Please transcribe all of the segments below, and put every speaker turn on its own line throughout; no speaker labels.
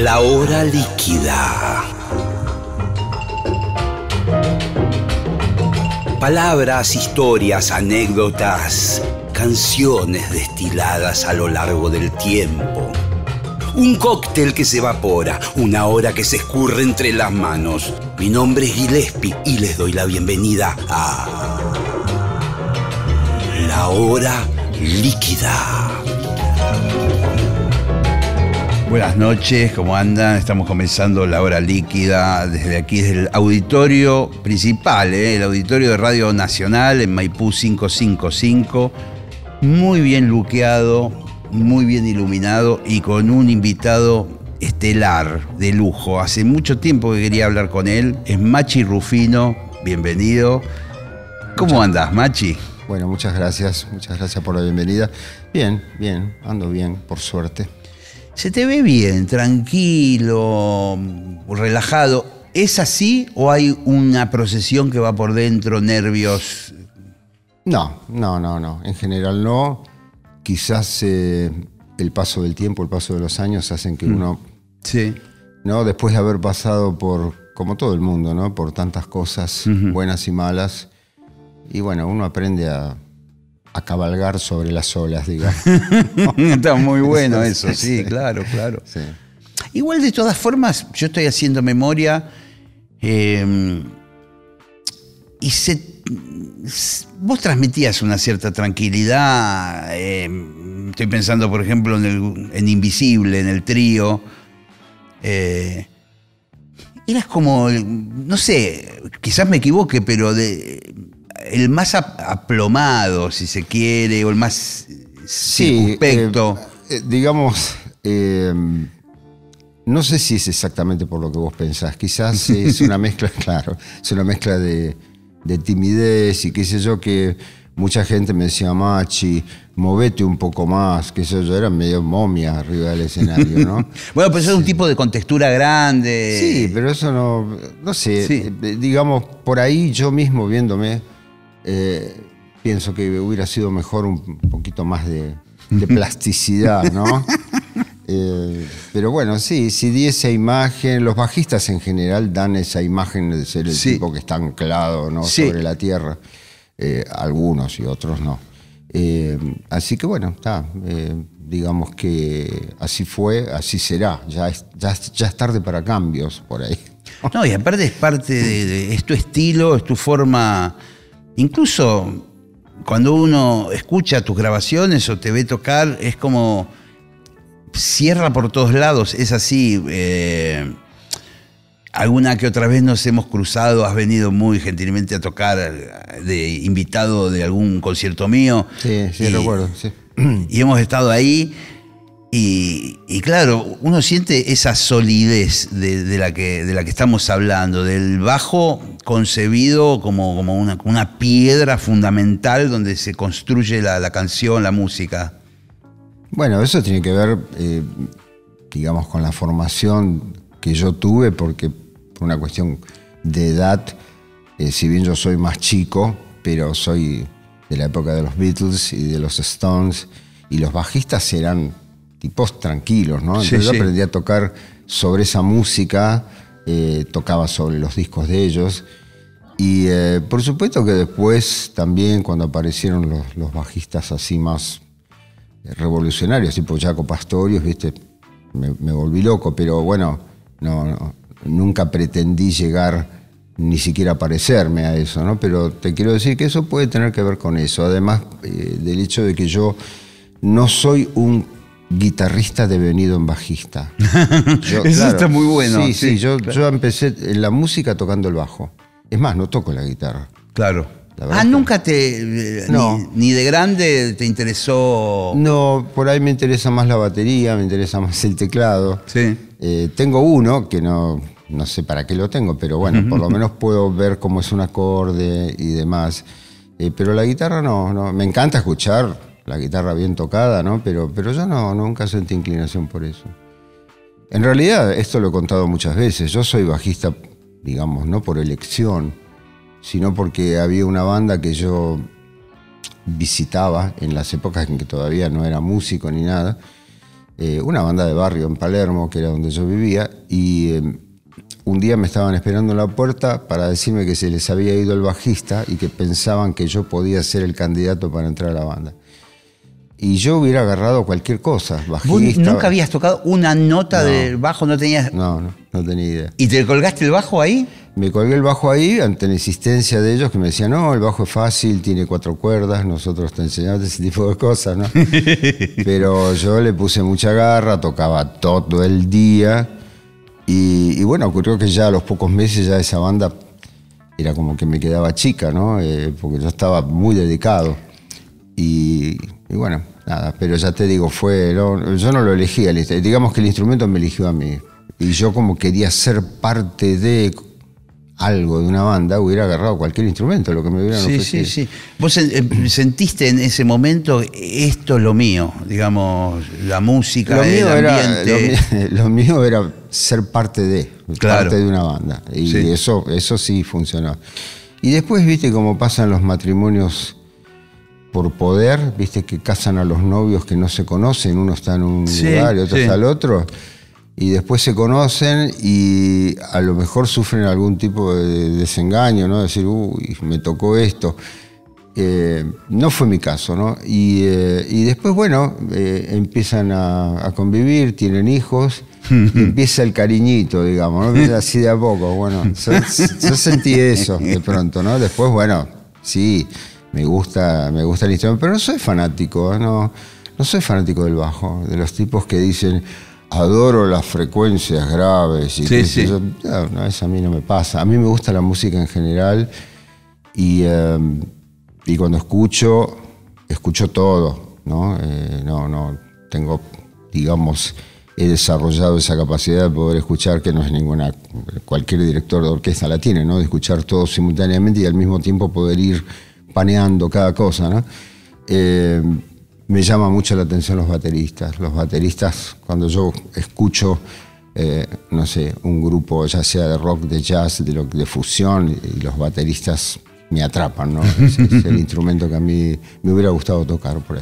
La hora líquida. Palabras, historias, anécdotas, canciones destiladas a lo largo del tiempo. Un cóctel que se evapora, una hora que se escurre entre las manos. Mi nombre es Gillespie y les doy la bienvenida a La Hora Líquida. Buenas noches, ¿cómo andan? Estamos comenzando La Hora Líquida desde aquí, desde el auditorio principal, el auditorio de Radio Nacional en Maipú 555. Muy bien luqueado, muy bien iluminado y con un invitado estelar de lujo. Hace mucho tiempo que quería hablar con él. Es Machi Rufino, bienvenido. ¿Cómo andás, Machi?
Bueno, muchas gracias por la bienvenida. Bien, ando bien, por suerte.
Se te ve bien, tranquilo, relajado. ¿Es así o hay una procesión que va por dentro, nervios?
No. En general no. Quizás el paso del tiempo, el paso de los años hacen que uno,
sí,
¿no? Después de haber pasado por, como todo el mundo, ¿no? Por tantas cosas buenas y malas. Y bueno, uno aprende a cabalgar sobre las olas, digamos.
Está muy bueno eso, sí, claro. Sí. Igual, de todas formas, yo estoy haciendo memoria y vos transmitías una cierta tranquilidad. Estoy pensando, por ejemplo, en Invisible, en el trío. Eras como, no sé, quizás me equivoque, pero el más aplomado, si se quiere, o el más circunspecto.
Digamos, no sé si es exactamente por lo que vos pensás. Quizás es una mezcla, claro, es una mezcla de timidez y qué sé yo, que mucha gente me decía, Machi, movete un poco más, qué sé yo, era medio momia arriba del escenario, ¿no?
Bueno, pero eso es un tipo de contextura grande.
Sí, pero eso no sé,
sí.
Digamos, por ahí yo mismo viéndome, pienso que hubiera sido mejor un poquito más de plasticidad, ¿no? Pero bueno, sí, si di esa imagen, los bajistas en general dan esa imagen de ser el tipo que está anclado, ¿no? Sobre la tierra, algunos y otros no. Así que bueno, está, digamos que así fue, así será, ya es tarde para cambios por ahí.
No, y aparte es parte es tu estilo, es tu forma. Incluso cuando uno escucha tus grabaciones o te ve tocar, es como cierra por todos lados, es así. Alguna que otra vez nos hemos cruzado, has venido muy gentilmente a tocar de invitado de algún concierto mío.
Sí, recuerdo, sí.
Y hemos estado ahí y claro, uno siente esa solidez de la que estamos hablando, del bajo concebido como una piedra fundamental donde se construye la canción, la música.
Bueno, eso tiene que ver, digamos, con la formación que yo tuve, porque por una cuestión de edad, si bien yo soy más chico, pero soy de la época de los Beatles y de los Stones, y los bajistas eran tipos tranquilos, ¿no? Entonces yo aprendí a tocar sobre esa música, tocaba sobre los discos de ellos, y por supuesto que después también cuando aparecieron los bajistas así más revolucionarios, tipo Jaco Pastorius, ¿viste? Me volví loco, pero bueno, nunca pretendí llegar ni siquiera a parecerme a eso, ¿no? Pero te quiero decir que eso puede tener que ver con eso, además del hecho de que yo no soy un guitarrista devenido en bajista.
Eso claro, está muy bueno.
Sí, yo empecé en la música tocando el bajo. Es más, no toco la guitarra.
Claro. Nunca
no.
ni de grande te interesó.
No, por ahí me interesa más la batería, me interesa más el teclado.
Sí.
Tengo uno que no sé para qué lo tengo, pero bueno, por lo menos puedo ver cómo es un acorde y demás. Pero la guitarra no. Me encanta escuchar la guitarra bien tocada, ¿no? Pero yo nunca sentí inclinación por eso. En realidad, esto lo he contado muchas veces, yo soy bajista, digamos, no por elección, sino porque había una banda que yo visitaba en las épocas en que todavía no era músico ni nada, una banda de barrio en Palermo, que era donde yo vivía, y un día me estaban esperando en la puerta para decirme que se les había ido el bajista y que pensaban que yo podía ser el candidato para entrar a la banda. Y yo hubiera agarrado cualquier cosa, bajista.
¿Vos nunca habías tocado una nota del bajo? ¿No tenías?
No tenía idea.
¿Y te colgaste el bajo ahí?
Me colgué el bajo ahí ante la insistencia de ellos que me decían, no, el bajo es fácil, tiene 4 cuerdas, nosotros te enseñamos ese tipo de cosas, ¿no? Pero yo le puse mucha garra, tocaba todo el día y bueno, ocurrió que ya a los pocos meses ya esa banda era como que me quedaba chica, ¿no? Porque yo estaba muy dedicado y bueno, nada, pero ya te digo, yo no lo elegí, digamos que el instrumento me eligió a mí y yo como quería ser parte de algo de una banda, hubiera agarrado cualquier instrumento, lo que me hubieran ofrecido.
Sí. ¿Vos sentiste en ese momento, esto es lo mío, digamos, la música, el ambiente?
Lo mío era ser parte de una banda. Y sí, eso sí funcionó. Y después, viste, como pasan los matrimonios por poder, viste, que casan a los novios que no se conocen, uno está en un lugar y otro está al otro. Y después se conocen y a lo mejor sufren algún tipo de desengaño, ¿no? Decir, uy, me tocó esto. No fue mi caso, ¿no? Y después, bueno, empiezan a convivir, tienen hijos, y empieza el cariñito, digamos, ¿no? Así de a poco. Bueno, yo sentí eso de pronto, ¿no? Después, bueno, sí, me gusta el instrumento, pero no soy fanático, no soy fanático del bajo, de los tipos que dicen, adoro las frecuencias graves. Y no, eso a mí no me pasa. A mí me gusta la música en general y cuando escucho todo, ¿no? No tengo, digamos, he desarrollado esa capacidad de poder escuchar, que no es ninguna, cualquier director de orquesta la tiene, ¿no? De escuchar todo simultáneamente y al mismo tiempo poder ir paneando cada cosa, ¿no? Me llama mucho la atención los bateristas. Los bateristas, cuando yo escucho, no sé, un grupo, ya sea de rock, de jazz, de fusión, y los bateristas me atrapan, ¿no? Es el instrumento que a mí me hubiera gustado tocar por ahí.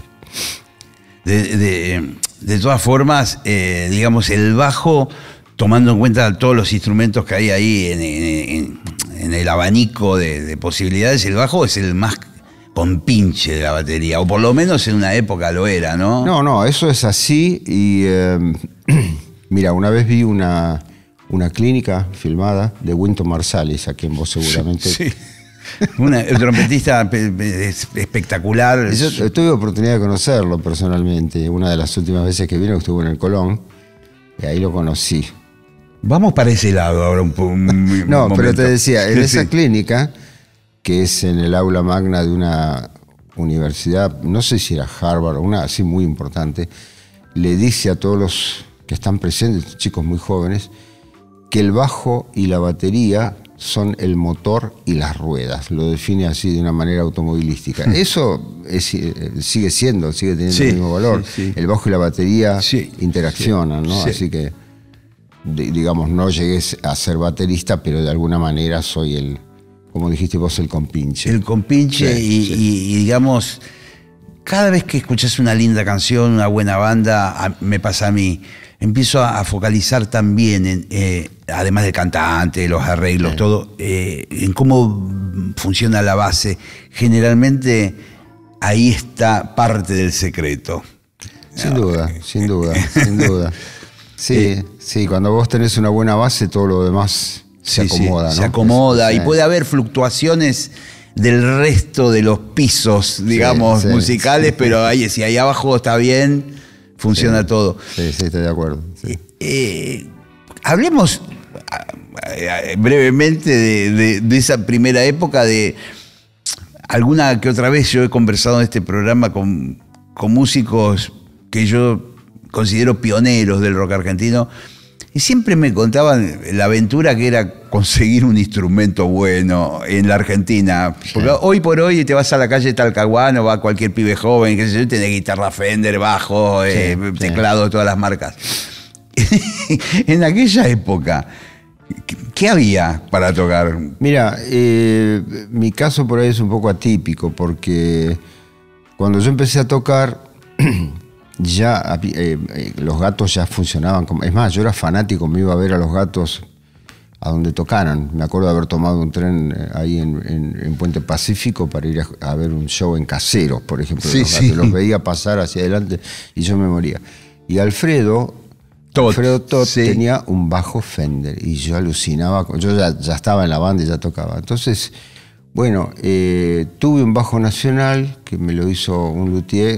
De todas formas, digamos, el bajo, tomando en cuenta todos los instrumentos que hay ahí en el abanico de posibilidades, el bajo es el más compinche de la batería, o por lo menos en una época lo era, ¿no?
No, eso es así y mira, una vez vi una clínica filmada de Wynton Marsalis, a quien vos seguramente...
Sí. El trompetista espectacular.
Yo tuve oportunidad de conocerlo personalmente, una de las últimas veces que vino estuvo en el Colón y ahí lo conocí.
Vamos para ese lado ahora un momento.
Pero te decía, en esa clínica, que es en el aula magna de una universidad, no sé si era Harvard o una así muy importante, le dice a todos los que están presentes, chicos muy jóvenes, que el bajo y la batería son el motor y las ruedas. Lo define así de una manera automovilística. Eso sigue teniendo el mismo valor. Sí. El bajo y la batería interaccionan, ¿no? Así que, digamos, no llegué a ser baterista, pero de alguna manera soy como dijiste vos, el compinche. El compinche
y digamos, cada vez que escuchas una linda canción, una buena banda, me pasa a mí, empiezo a focalizar también, además del cantante, los arreglos, todo, en cómo funciona la base. Generalmente ahí está parte del secreto.
Sin duda. Sí, cuando vos tenés una buena base, todo lo demás se acomoda, ¿no?
Se acomoda y puede haber fluctuaciones del resto de los pisos, digamos, musicales, pero si ahí abajo está bien, funciona todo.
Sí, estoy de acuerdo. Sí.
Hablemos brevemente de esa primera época, de alguna que otra vez yo he conversado en este programa con músicos que yo considero pioneros del rock argentino, y siempre me contaban la aventura que era conseguir un instrumento bueno en la Argentina. Porque hoy por hoy te vas a la calle de Talcahuano, va cualquier pibe joven, que se tiene guitarra Fender, bajo, teclado de todas las marcas. En aquella época, ¿qué había para tocar?
Mira, mi caso por ahí es un poco atípico, porque cuando yo empecé a tocar, ya los Gatos ya funcionaban como... Es más, yo era fanático, me iba a ver a los Gatos a donde tocaran. Me acuerdo de haber tomado un tren ahí en Puente Pacífico para ir a ver un show en Caseros, por ejemplo.
Sí,
los Gatos.
sí.
Los veía pasar hacia adelante y yo me moría. Y Alfredo Todd
sí.
tenía un bajo Fender y yo alucinaba. Yo ya estaba en la banda y ya tocaba. Entonces, bueno, tuve un bajo nacional que me lo hizo un luthier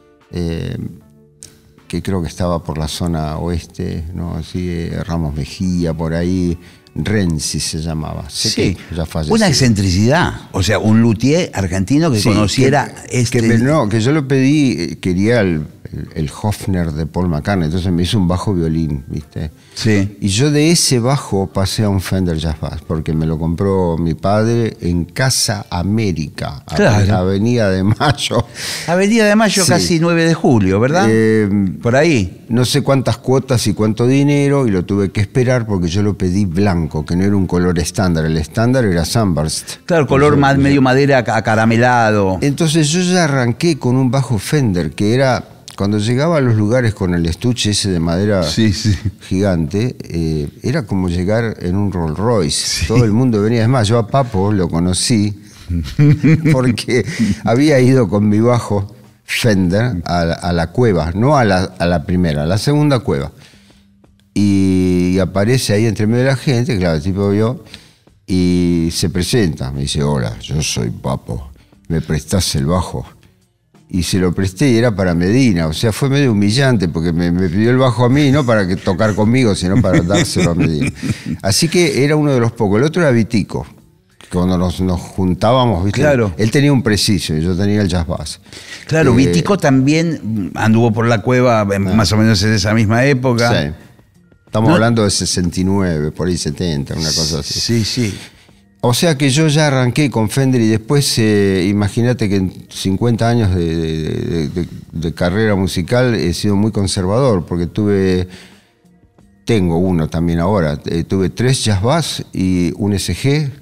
que creo que estaba por la zona oeste, ¿no? Así, Ramos Mejía, por ahí. Renzi se llamaba. Sé
Sí,
que ya falleció.
una excentricidad. O sea, un luthier argentino que
Sí,
conociera
que yo lo pedí, quería el Hofner de Paul McCartney, entonces me hizo un bajo violín, ¿viste?
Sí.
Y yo de ese bajo pasé a un Fender Jazz Bass, porque me lo compró mi padre en Casa América,
Claro.
Avenida de Mayo.
Avenida de Mayo,
Sí.
casi 9 de julio, ¿verdad? Por ahí.
No sé cuántas cuotas y cuánto dinero, y lo tuve que esperar porque yo lo pedí blanco, que no era un color estándar. El estándar era Sunburst.
Claro, color medio madera acaramelado.
Entonces yo ya arranqué con un bajo Fender, que era, cuando llegaba a los lugares con el estuche ese de madera
Sí, sí.
gigante, era como llegar en un Rolls Royce.
Sí.
Todo el mundo venía. Es más, yo a Papo lo conocí porque había ido con mi bajo Fender a la cueva, no a la primera, a la segunda cueva. Y aparece ahí entre medio de la gente, claro, el tipo vio, y se presenta, me dice: hola, yo soy Papo, ¿me prestás el bajo? Y se lo presté y era para Medina, o sea, fue medio humillante porque me pidió el bajo a mí, no para tocar conmigo, sino para dárselo a Medina. Así que era uno de los pocos. El otro era Vitico, cuando nos juntábamos, ¿viste?
Claro.
Él tenía un Precision y yo tenía el Jazz Bass.
Claro, Vitico también anduvo por la cueva más o menos en esa misma época.
Sí. Estamos hablando de 69, por ahí 70, una cosa así.
Sí, sí.
O sea que yo ya arranqué con Fender y después, imagínate que en 50 años de carrera musical he sido muy conservador, porque tengo uno también ahora, tuve 3 Jazz Bass y un SG,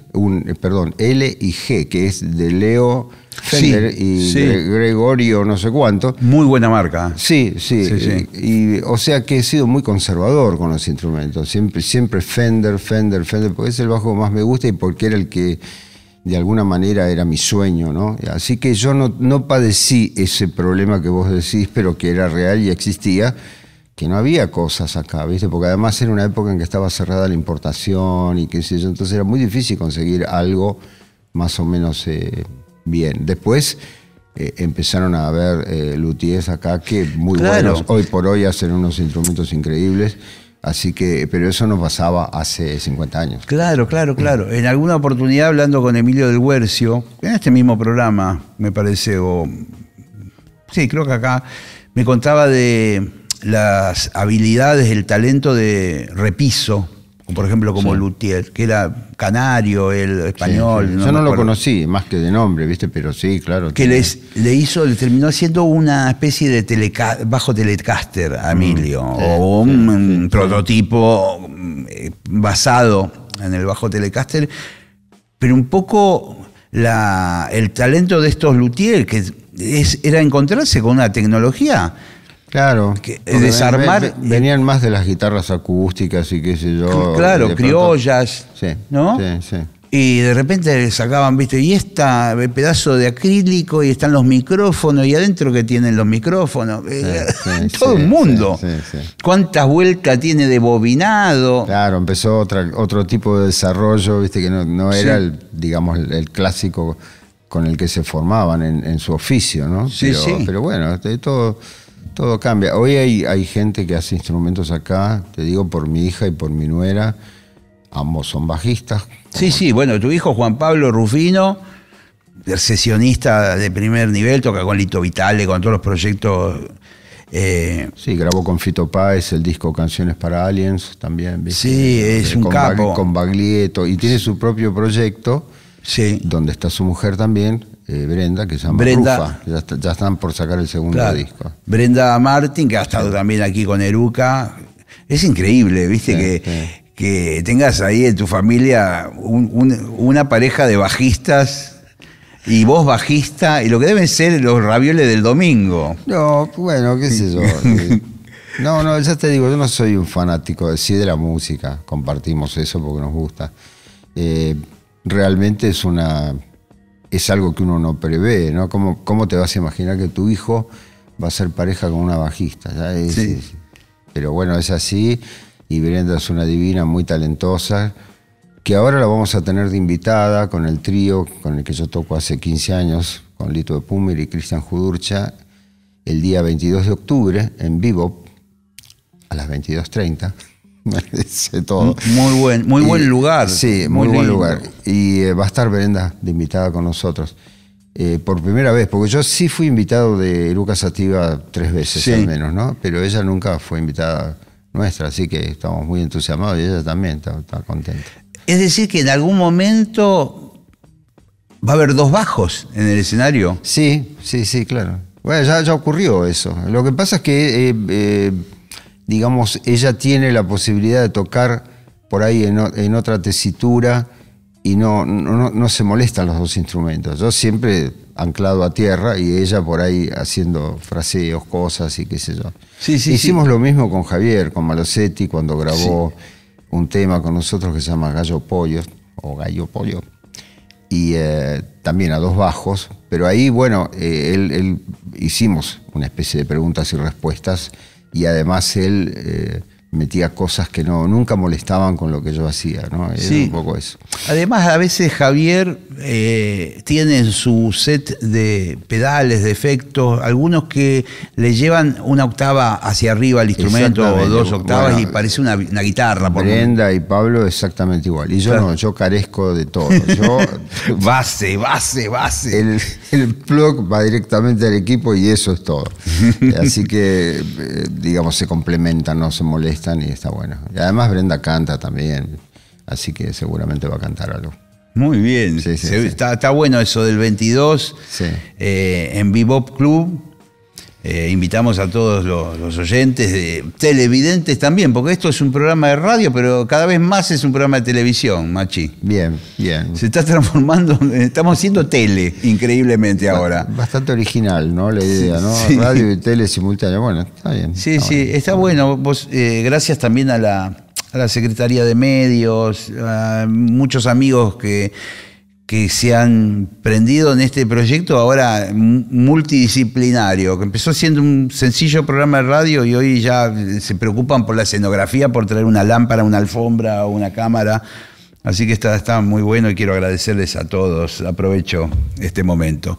L y G, que es de Leo Fender y Gregorio no sé cuánto.
Muy buena marca.
Sí. Y, o sea que he sido muy conservador con los instrumentos. Siempre Fender, porque es el bajo que más me gusta y porque era el que de alguna manera era mi sueño, ¿no? Así que yo no padecí ese problema que vos decís, pero que era real y existía, que no había cosas acá, ¿viste? Porque además era una época en que estaba cerrada la importación y qué sé yo, entonces era muy difícil conseguir algo más o menos bien. Después empezaron a haber luthiers acá que muy buenos, hoy por hoy hacen unos instrumentos increíbles, así que, pero eso no pasaba hace 50 años.
Claro. En alguna oportunidad, hablando con Emilio del Huercio, en este mismo programa, me parece, sí, creo que acá, me contaba de las habilidades, el talento de Repiso, por ejemplo, como luthier, que era canario, el español.
Sí. Yo no lo conocí, más que de nombre, ¿viste? Pero sí, claro.
Que le terminó haciendo una especie de bajo Telecaster a Emilio, o un prototipo basado en el bajo Telecaster, pero un poco el talento de estos luthiers, que era encontrarse con una tecnología.
Claro,
que desarmar.
Venían más de las guitarras acústicas y qué sé yo.
Claro, criollas, ¿no?
Sí.
Y de repente sacaban, ¿viste? Y el pedazo de acrílico y están los micrófonos y adentro que tienen los micrófonos. Todo un mundo.
Sí.
¿Cuántas vueltas tiene de bobinado?
Claro, empezó otro tipo de desarrollo, ¿viste? Que no era el clásico con el que se formaban en su oficio, ¿no? Pero bueno, todo cambia. Hoy hay gente que hace instrumentos acá, te digo por mi hija y por mi nuera, ambos son bajistas.
Sí, bueno, tu hijo Juan Pablo Rufino, sesionista de primer nivel, toca con Lito Vitale, con todos los proyectos.
Sí, grabó con Fito Páez el disco Canciones para Aliens también, ¿viste?
Sí, es un capo.
Con Baglietto, y tiene su propio proyecto,
sí,
donde está su mujer también, Brenda, que se llama Rufa. Ya están por sacar el segundo disco.
Brenda Martin, que ha estado también aquí con Eruca. Es increíble, ¿viste? Que tengas ahí en tu familia una pareja de bajistas Y vos bajista, y lo que deben ser los ravioles del domingo.
No, bueno, qué sé yo. No, ya te digo, yo no soy un fanático de la música, compartimos eso porque nos gusta. Realmente es algo que uno no prevé, ¿no? ¿Cómo te vas a imaginar que tu hijo va a ser pareja con una bajista?
Sí.
Pero bueno, es así, y Brenda es una divina, muy talentosa, que ahora la vamos a tener de invitada con el trío con el que yo toco hace 15 años, con Lito de Pumer y Cristian Judurcha, el día 22 de octubre en vivo, a las 22:30. Me dice todo.
Muy buen lugar.
Sí, muy buen lugar. Y va a estar Brenda de invitada con nosotros. Por primera vez, porque yo sí fui invitado de Eruca Sativa 3 veces al menos, ¿no? Pero ella nunca fue invitada nuestra, así que estamos muy entusiasmados y ella también está contenta.
Es decir, que en algún momento va a haber 2 bajos en el escenario.
Sí, claro. Bueno, ya ocurrió eso. Lo que pasa es que, digamos, ella tiene la posibilidad de tocar por ahí en otra tesitura y no se molestan los 2 instrumentos. Yo siempre anclado a tierra y ella por ahí haciendo fraseos, cosas y qué sé yo. Hicimos lo mismo con Javier, con Malosetti, cuando grabó un tema con nosotros que se llama Gallo Pollo, o Gallo Pollo, y también a 2 bajos, pero ahí, bueno, él hicimos una especie de preguntas y respuestas, y además él metía cosas que nunca molestaban con lo que yo hacía, ¿no? Era un poco eso.
Además, a veces Javier tiene en su set de pedales, de efectos, algunos que le llevan una octava hacia arriba al instrumento o 2 octavas, bueno, y parece una guitarra.
Brenda y Pablo exactamente igual. Y yo no, yo carezco de todo. Yo,
base.
El plug va directamente al equipo y eso es todo. Así que, digamos, se complementan, no se molestan y está bueno. Y además Brenda canta también, así que seguramente va a cantar algo.
Muy bien. Sí. Está bueno eso del 22 en Bebop Club. Invitamos a todos los oyentes, televidentes también, porque esto es un programa de radio, pero cada vez más es un programa de televisión, Machi.
Bien. Se
está transformando, estamos haciendo tele, increíblemente ahora.
Bastante original, ¿no? La idea, ¿no? Sí. Radio y tele simultáneo, bueno, está bien.
Está bueno. Vos, gracias también a la Secretaría de Medios, a muchos amigos que se han prendido en este proyecto ahora multidisciplinario, que empezó siendo un sencillo programa de radio y hoy ya se preocupan por la escenografía, por traer una lámpara, una alfombra o una cámara. Así que está muy bueno y quiero agradecerles a todos. Aprovecho este momento.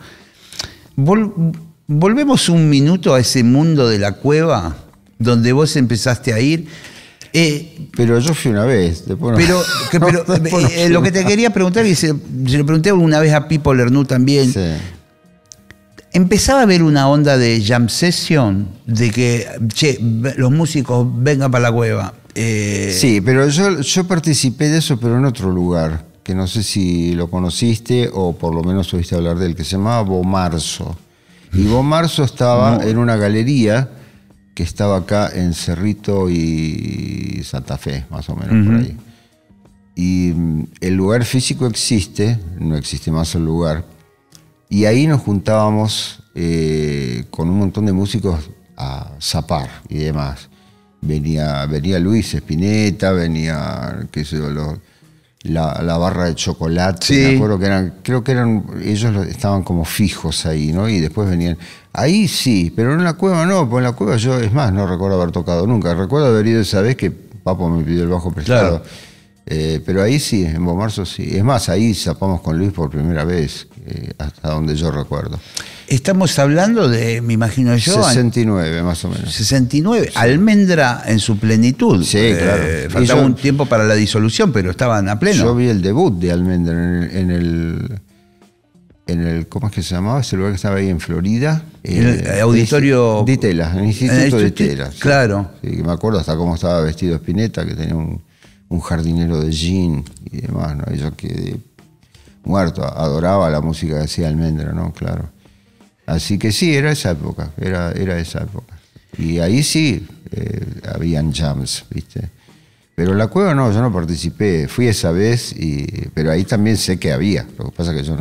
Volvemos un minuto a ese mundo de la cueva donde vos empezaste a ir.
Pero yo fui una vez. Después
lo que te quería preguntar, y se lo pregunté una vez a Pipo Lernoux también, empezaba a haber una onda de jam session, de que, los músicos vengan para la cueva.
Sí, pero yo participé de eso, pero en otro lugar, que no sé si lo conociste o por lo menos oíste hablar de él, que se llamaba Bomarzo. Y Bomarzo estaba en una galería que estaba acá en Cerrito y Santa Fe, más o menos por ahí. Y el lugar físico existe, no existe más el lugar, y ahí nos juntábamos con un montón de músicos a zapar y demás. Venía Luis Spinetta, venía, qué sé yo, la barra de chocolate, me acuerdo creo que eran, ellos estaban como fijos ahí, ¿no? Y después venían. Ahí sí, pero en la cueva no, porque en la cueva yo, es más, no recuerdo haber tocado nunca. Recuerdo haber ido esa vez que Papo me pidió el bajo prestado. Claro. Pero ahí sí, en Bomarzo sí. Es más, ahí zapamos con Luis por primera vez, hasta donde yo recuerdo.
Estamos hablando de, me imagino yo...
69, más o menos.
69, sí. Almendra en su plenitud.
Sí, claro.
Faltaba un tiempo para la disolución, pero estaban a pleno.
Yo vi el debut de Almendra en el ¿cómo es que se llamaba? Ese lugar que estaba ahí en Florida.
El auditorio...
De Tela, el Instituto de Tela.
Claro.
Sí, me acuerdo hasta cómo estaba vestido Spinetta, que tenía un jardinero de jean y demás, ¿no? Y yo quedé muerto, adoraba la música que hacía Almendra, ¿no? Claro. Así que sí, era esa época, era esa época. Y ahí sí, habían jams, ¿viste? Pero en la cueva no, yo no participé, fui esa vez, pero ahí también sé que había, lo que pasa es que yo no...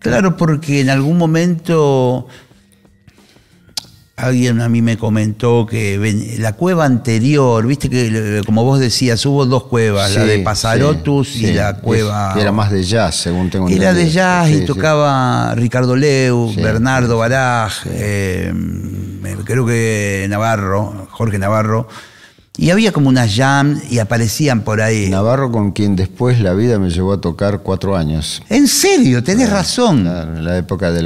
Claro, porque en algún momento alguien a mí me comentó que la cueva anterior, viste que como vos decías, hubo dos cuevas,
Sí,
la de Pasarotus
sí,
y
sí.
la cueva...
Era más de jazz, según tengo entendido.
Era de jazz
Sí,
y
sí.
tocaba Ricardo Leu,
Sí,
Bernardo Baraj,
sí.
creo que Navarro, Jorge Navarro. Y había como unas jam y aparecían por ahí.
Navarro, con quien después la vida me llevó a tocar 4 años.
En serio, tenés razón.
Claro, en la época de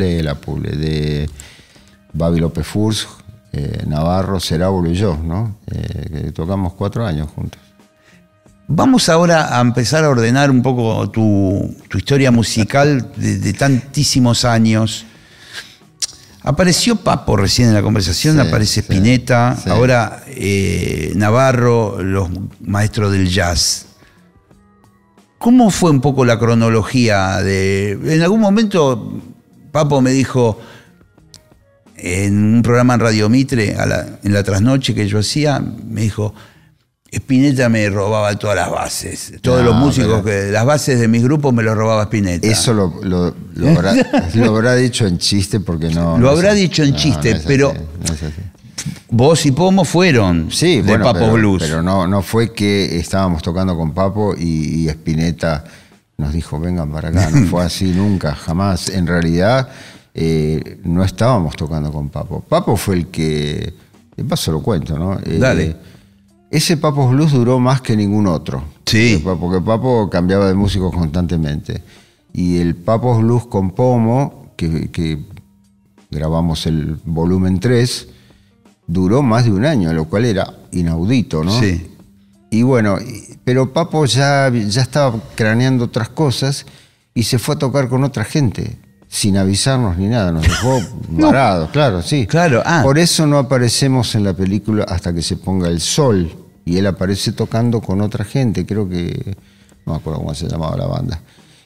Babi López Furs, Navarro, Cerábulo y yo, ¿no? Que tocamos 4 años juntos.
Vamos ahora a empezar a ordenar un poco tu historia musical de tantísimos años. Apareció Papo recién en la conversación,
Sí,
aparece
sí,
Spinetta,
sí.
ahora Navarro, los maestros del jazz. ¿Cómo fue un poco la cronología en algún momento Papo me dijo, en un programa en Radio Mitre, en la trasnoche que yo hacía, me dijo, Spinetta me robaba todas las bases. Todos
No,
los músicos,
pero
las bases de mis grupos me los robaba Spinetta.
Eso lo habrá dicho en chiste, porque no...
Lo
no
habrá
es-
dicho en
no,
chiste,
no es así,
pero
no es así.
vos y Pomo fueron
Sí,
de
bueno,
Papo Blues.
pero no fue que estábamos tocando con Papo y Spinetta nos dijo, vengan para acá. No fue así nunca, jamás. En realidad, no estábamos tocando con Papo. Papo fue el que... De paso lo cuento, ¿no?
Dale.
Ese Papo Blues duró más que ningún otro.
Sí.
Porque Papo cambiaba de músicos constantemente. Y el Papo Blues con Pomo, que grabamos el volumen 3, duró más de un año, lo cual era inaudito, ¿no?
Sí.
Y bueno, pero Papo ya estaba craneando otras cosas y se fue a tocar con otra gente, sin avisarnos ni nada. Nos dejó varados, claro, sí.
Claro,
Por eso no aparecemos en la película hasta que se ponga el sol. Y él aparece tocando con otra gente, creo que... No me acuerdo cómo se llamaba la banda.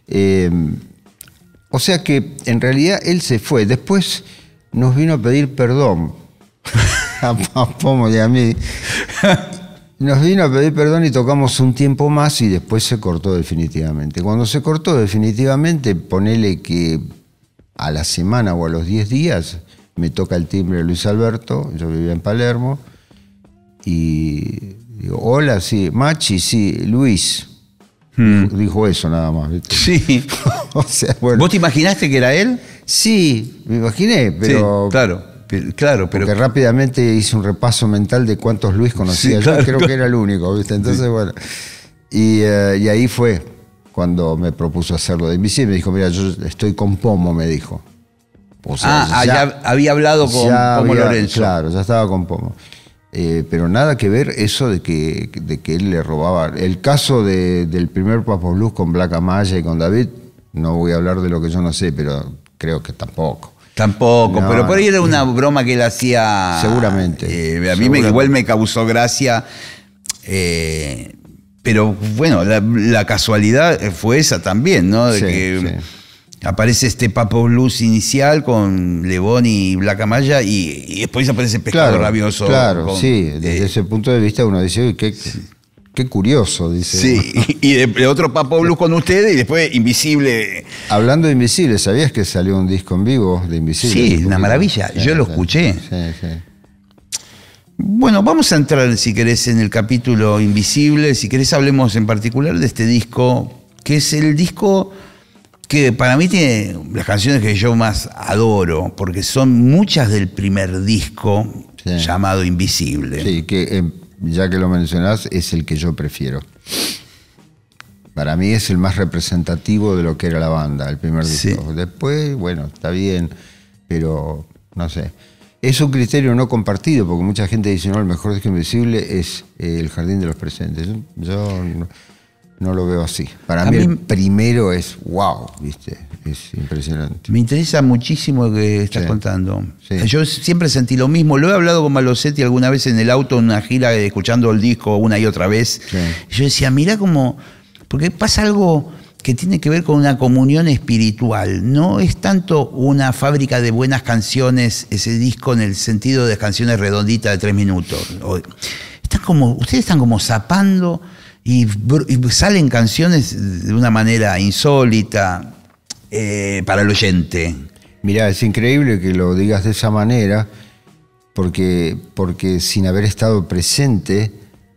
O sea que en realidad él se fue. Después nos vino a pedir perdón a Pomo y a mí. Nos vino a pedir perdón y tocamos un tiempo más y después se cortó definitivamente. Cuando se cortó definitivamente, ponele que a la semana o a los 10 días me toca el timbre Luis Alberto, yo vivía en Palermo, y digo, hola, sí, Machi, sí, Luis. Dijo eso nada más, ¿viste?
Sí.
O sea, bueno.
¿Vos te imaginaste que era él?
Sí, me imaginé, pero...
Sí, claro, pero...
Porque rápidamente hice un repaso mental de cuántos Luis conocía.
Sí, claro.
Yo creo que era el único, ¿viste? Entonces,
Sí.
bueno. Y ahí fue cuando me propuso hacerlo de Invisible. Me dijo, mira, yo estoy con Pomo, me dijo. O sea,
ya había hablado con Pomo Lorenzo.
Claro, ya estaba con Pomo. Pero nada que ver eso de que él le robaba. El caso del primer Papo Blues con Black Amaya y con David, no voy a hablar de lo que yo no sé, pero creo que tampoco.
Tampoco,
No,
pero por ahí
no.
era una broma que él hacía.
Seguramente.
A mí
Seguramente.
igual me causó gracia. Pero bueno, la casualidad fue esa también, ¿no? De
Sí,
que
sí.
aparece este Papo Blues inicial con Lebón y Black Amaya y después aparece Pescado Rabioso.
Claro, sí. Desde ese punto de vista uno dice, uy, qué curioso, dice.
Sí, y de otro Papo Blues con ustedes y después Invisible.
Hablando de Invisible, ¿sabías que salió un disco en vivo de Invisible?
Sí,
Hace
una
poquito?
maravilla. Yo lo escuché.
Sí, sí.
Bueno, vamos a entrar, si querés, en el capítulo Invisible. Si querés, hablemos en particular de este disco, que es el disco que para mí tiene las canciones que yo más adoro, porque son muchas del primer disco,
Sí.
llamado Invisible.
Sí, que ya que lo mencionás, es el que yo prefiero. Para mí es el más representativo de lo que era la banda, el primer
Sí.
disco. Después, bueno, está bien, pero no sé. Es un criterio no compartido, porque mucha gente dice, no, el mejor disco Invisible es El Jardín de los Presentes. Yo no lo veo así. Para
A
mí
mí-
el primero es wow, ¿viste? Es impresionante.
Me interesa muchísimo lo que estás
Sí.
contando.
Sí.
Yo siempre sentí lo mismo. Lo he hablado con Malosetti alguna vez en el auto, en una gira, escuchando el disco una y otra vez.
Sí.
Y yo decía, mirá cómo... Porque pasa algo que tiene que ver con una comunión espiritual. No es tanto una fábrica de buenas canciones, ese disco, en el sentido de canciones redonditas de 3 minutos. Ustedes están como zapando y salen canciones de una manera insólita. para el oyente?
Mirá, es increíble que lo digas de esa manera, porque sin haber estado presente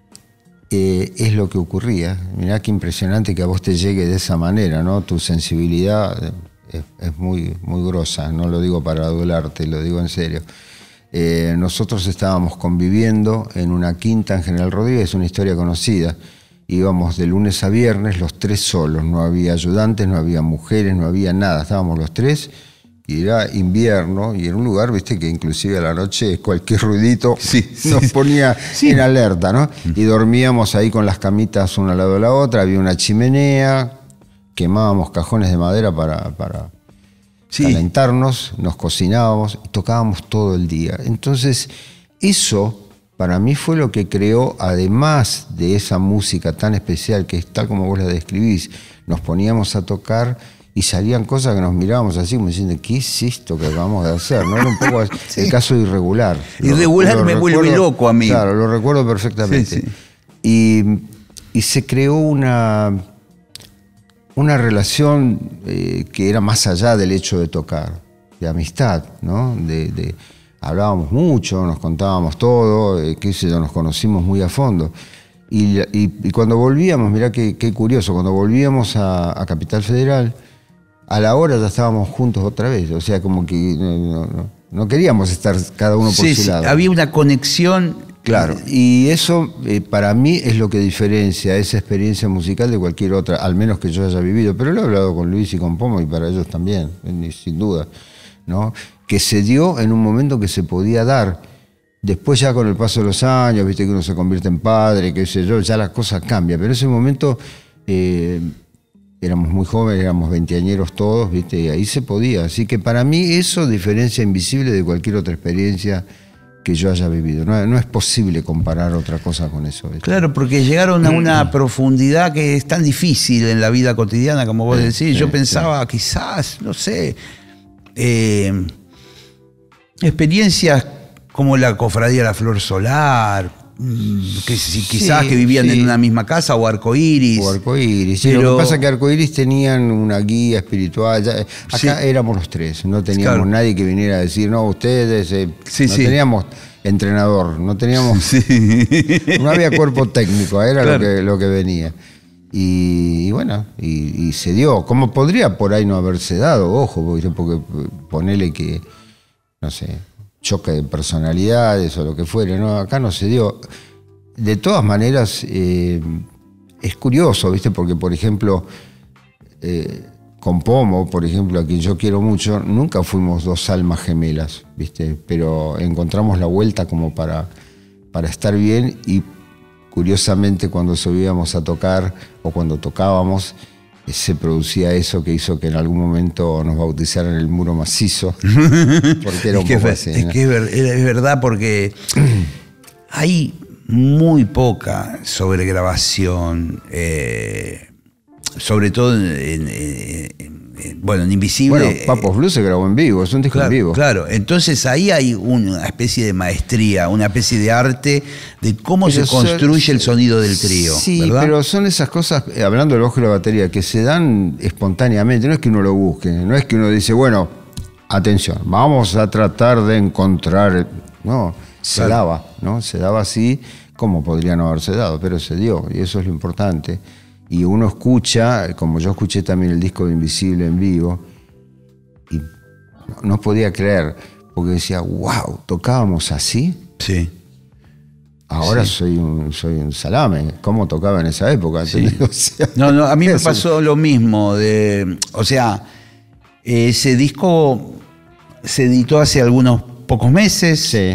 es lo que ocurría. Mirá qué impresionante que a vos te llegue de esa manera, ¿no? Tu sensibilidad es muy, muy grosa, no lo digo para adularte, lo digo en serio. Nosotros estábamos conviviendo en una quinta en General Rodríguez, una historia conocida. Íbamos de lunes a viernes los tres solos, no había ayudantes, no había mujeres, no había nada, estábamos los tres y era invierno y era un lugar, viste, que inclusive a la noche cualquier ruidito nos ponía en alerta, ¿no? Y dormíamos ahí con las camitas una al lado de la otra, había una chimenea, quemábamos cajones de madera para calentarnos, nos cocinábamos y tocábamos todo el día. Entonces, eso para mí fue lo que creó, además de esa música tan especial, que es tal como vos la describís, nos poníamos a tocar y salían cosas que nos mirábamos así como diciendo, ¿qué es esto que acabamos de hacer? ¿No? Era un poco el caso irregular.
Irregular me vuelve loco a mí.
Claro, lo recuerdo perfectamente. Y se creó una relación que era más allá del hecho de tocar, de amistad, ¿no? Hablábamos mucho, nos contábamos todo, qué sé yo, nos conocimos muy a fondo. Y cuando volvíamos, mirá qué curioso, cuando volvíamos a Capital Federal, a la hora ya estábamos juntos otra vez, o sea, como que no queríamos estar cada uno por su lado.
Había una conexión.
Claro, y eso para mí es lo que diferencia esa experiencia musical de cualquier otra, al menos que yo haya vivido, pero lo he hablado con Luis y con Pomo y para ellos también, sin duda, ¿no? Que se dio en un momento que se podía dar. Después ya con el paso de los años, viste que uno se convierte en padre, qué sé yo, ya las cosas cambian, pero en ese momento éramos muy jóvenes, éramos veinteañeros todos, viste, y ahí se podía. Así que para mí eso diferencia invisible de cualquier otra experiencia que yo haya vivido. No es posible comparar otra cosa con eso. ¿Viste?
Claro, porque llegaron a una profundidad que es tan difícil en la vida cotidiana, como vos decís. Yo pensaba, quizás, no sé, experiencias como la Cofradía de la Flor Solar, que quizás que vivían en una misma casa, o Arcoíris.
O Arcoíris, sí. Pero lo que pasa es que Arcoíris tenían una guía espiritual. Acá éramos los tres, no teníamos nadie que viniera a decir, no, ustedes, no teníamos entrenador, no teníamos, no había cuerpo técnico, era lo que venía. Y bueno, y se dio. Como podría por ahí no haberse dado, ojo, porque ponele que, no sé, choque de personalidades o lo que fuere, ¿no? Acá no se dio. De todas maneras, es curioso, ¿viste? Porque, por ejemplo, con Pomo, por ejemplo, a quien yo quiero mucho, nunca fuimos dos almas gemelas, ¿viste? Pero encontramos la vuelta como para estar bien y, curiosamente, cuando subíamos a tocar o cuando tocábamos, se producía eso que hizo que en algún momento nos bautizaran el muro macizo, porque era un poco así, ¿no?
Es verdad, porque hay muy poca sobregrabación, sobre todo en Invisible.
Bueno, Papos Blues se grabó en vivo, es un disco en vivo.
Claro, entonces ahí hay una especie de maestría, una especie de arte de cómo se construye el sonido del trío.
Sí,
¿verdad?
pero son esas cosas, hablando del ojo y la batería, que se dan espontáneamente, no es que uno lo busque, no es que uno dice, bueno, atención, vamos a tratar de encontrar. No, se daba, ¿no? Se daba así como podría no haberse dado, pero se dio, y eso es lo importante. Y uno escucha, como yo escuché también el disco de Invisible en vivo, y no podía creer, porque decía, wow, ¿tocábamos así?
Sí.
Ahora soy un salame. ¿Cómo tocaba en esa época?
Sí.
O sea,
no, a mí me pasó lo mismo. O sea, ese disco se editó hace algunos pocos meses.
Sí.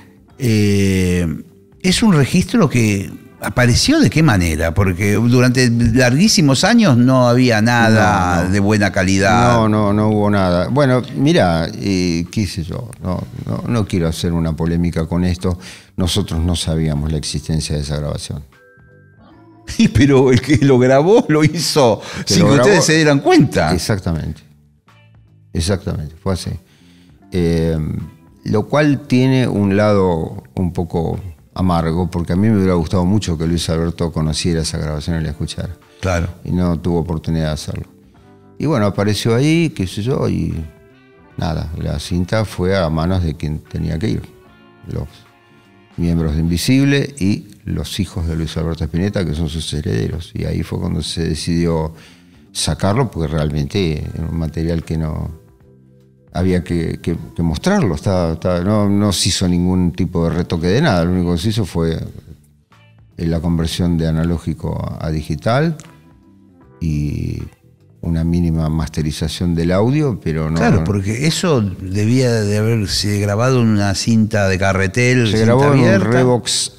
Es un registro que ¿apareció de qué manera? Porque durante larguísimos años no había nada de buena calidad.
No hubo nada. Bueno, mira, qué sé yo, no quiero hacer una polémica con esto. Nosotros no sabíamos la existencia de esa grabación.
Pero el que lo grabó lo hizo sin que ustedes se dieran cuenta.
Exactamente, fue así. Lo cual tiene un lado un poco amargo, porque a mí me hubiera gustado mucho que Luis Alberto conociera esa grabación y la escuchara.
Claro.
Y no tuvo oportunidad de hacerlo. Y bueno, apareció ahí, qué sé yo, y nada, la cinta fue a manos de quien tenía que ir. Los miembros de Invisible y los hijos de Luis Alberto Spinetta, que son sus herederos. Y ahí fue cuando se decidió sacarlo, porque realmente era un material que no había que mostrarlo. No se hizo ningún tipo de retoque de nada. Lo único que se hizo fue la conversión de analógico a digital y una mínima masterización del audio, pero no...
Claro, porque eso debía de haberse grabado en una cinta de carretel.
Se grabó en un Revox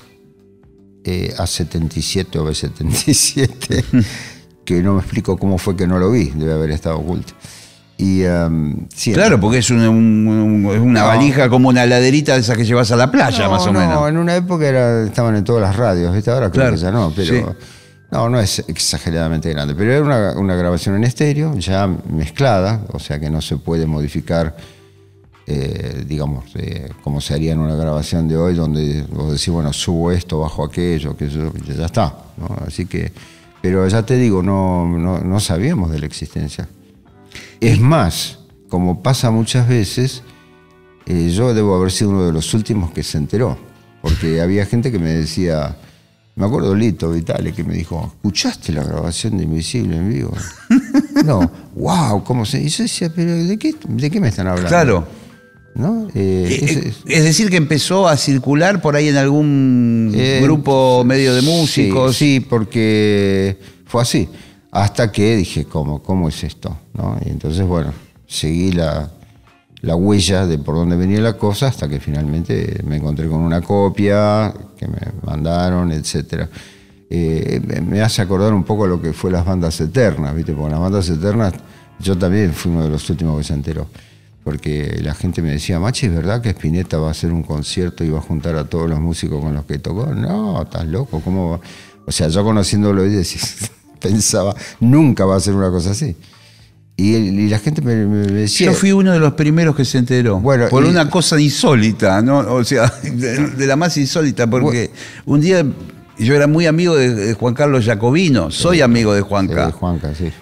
A77 o B77, que no me explico cómo fue que no lo vi, debe haber estado oculto. Y, sí,
claro, porque es una valija como una laderita de esas que llevas a la playa, más o menos.
No, en una época estaban en todas las radios, ¿viste? Ahora creo que ya no, pero... Sí. No es exageradamente grande, pero era una grabación en estéreo, ya mezclada, o sea que no se puede modificar, digamos, como se haría en una grabación de hoy, donde vos decís, bueno, subo esto, bajo aquello, que ya está, ¿no? Así que, pero ya te digo, no sabíamos de la existencia. Es más, como pasa muchas veces, yo debo haber sido uno de los últimos que se enteró, porque había gente que me decía... Me acuerdo Lito Vitale que me dijo, ¿escuchaste la grabación de Invisible en vivo? No, wow, ¿cómo se...? Y yo decía, ¿pero de qué me están hablando?
Claro.
¿No?
Es decir, que empezó a circular por ahí en algún grupo medio de músicos.
Sí, porque fue así. Hasta que dije, ¿cómo es esto? ¿No? Y entonces, bueno, seguí la huella de por dónde venía la cosa hasta que finalmente me encontré con una copia que me mandaron, etc. Me hace acordar un poco lo que fue las bandas eternas, ¿viste? Porque las bandas eternas, yo también fui uno de los últimos que se enteró. Porque la gente me decía, Machi, ¿es verdad que Spinetta va a hacer un concierto y va a juntar a todos los músicos con los que tocó? No, estás loco, ¿cómo va? O sea, yo conociéndolo y pensaba, nunca va a hacer una cosa así. Y la gente me decía...
Yo fui uno de los primeros que se enteró. Bueno, por una cosa insólita, ¿no? O sea, de la más insólita, porque un día yo era muy amigo de Juan Carlos Jacobino, soy amigo de Juanca.
De Juanca, sí.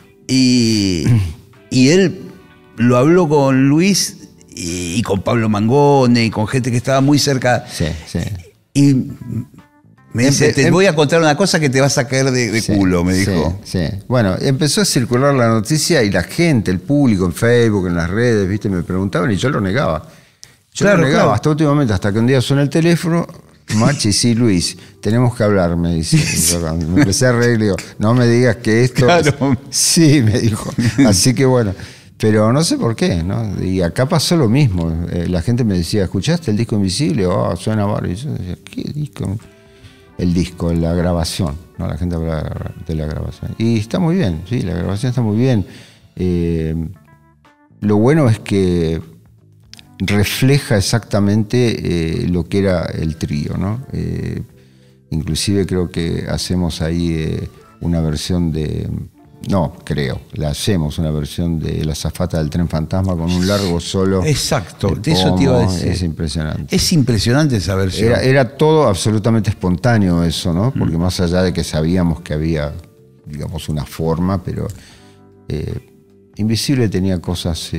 Y él lo habló con Luis y con Pablo Mangone y con gente que estaba muy cerca.
Sí.
Y me dice, te voy a contar una cosa que te vas a caer de culo, me dijo.
Sí. Bueno, empezó a circular la noticia y la gente, el público en Facebook, en las redes, ¿viste? Me preguntaban y yo lo negaba. Lo negaba hasta últimamente, hasta que un día suena el teléfono, Machi, sí, Luis, tenemos que hablar, me dice. Me empecé a reír y digo, no me digas que esto...
Claro.
Sí, me dijo. Así que bueno, pero no sé por qué, ¿no? Y acá pasó lo mismo. La gente me decía, ¿escuchaste el disco Invisible? Oh, suena bárbaro. Y yo decía, ¿qué disco? El disco, la grabación, ¿no? La gente habla de la grabación. Y está muy bien, sí, la grabación está muy bien. Lo bueno es que refleja exactamente lo que era el trío, ¿no? Inclusive creo que hacemos ahí una versión de... No, la hacemos una versión de La azafata del tren fantasma con un largo solo.
Exacto, de eso te iba a decir.
Es impresionante.
Es impresionante esa versión.
Era todo absolutamente espontáneo eso, ¿no? Porque más allá de que sabíamos que había, digamos, una forma, pero Invisible tenía cosas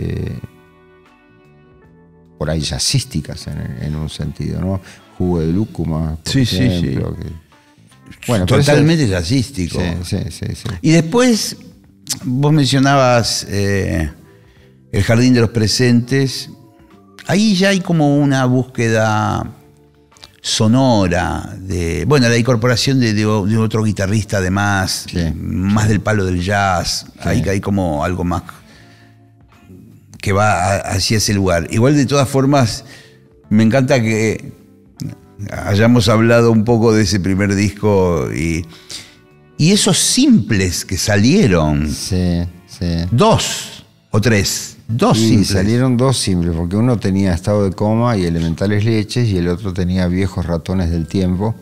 por ahí jazzísticas en un sentido, ¿no? Jugo de lúcuma, por ejemplo,
sí. Bueno, totalmente jazzístico.
Sí.
Y después, vos mencionabas El Jardín de los Presentes. Ahí ya hay como una búsqueda sonora de, bueno, la incorporación de otro guitarrista además, más del palo del jazz. Sí. Hay como algo más que va hacia ese lugar. Igual, de todas formas, me encanta que hayamos hablado un poco de ese primer disco y esos simples que salieron.
Sí.
2 o 3. 2 simples.
Salieron 2 simples, porque uno tenía Estado de Coma y Elementales Leches, y el otro tenía Viejos Ratones del Tiempo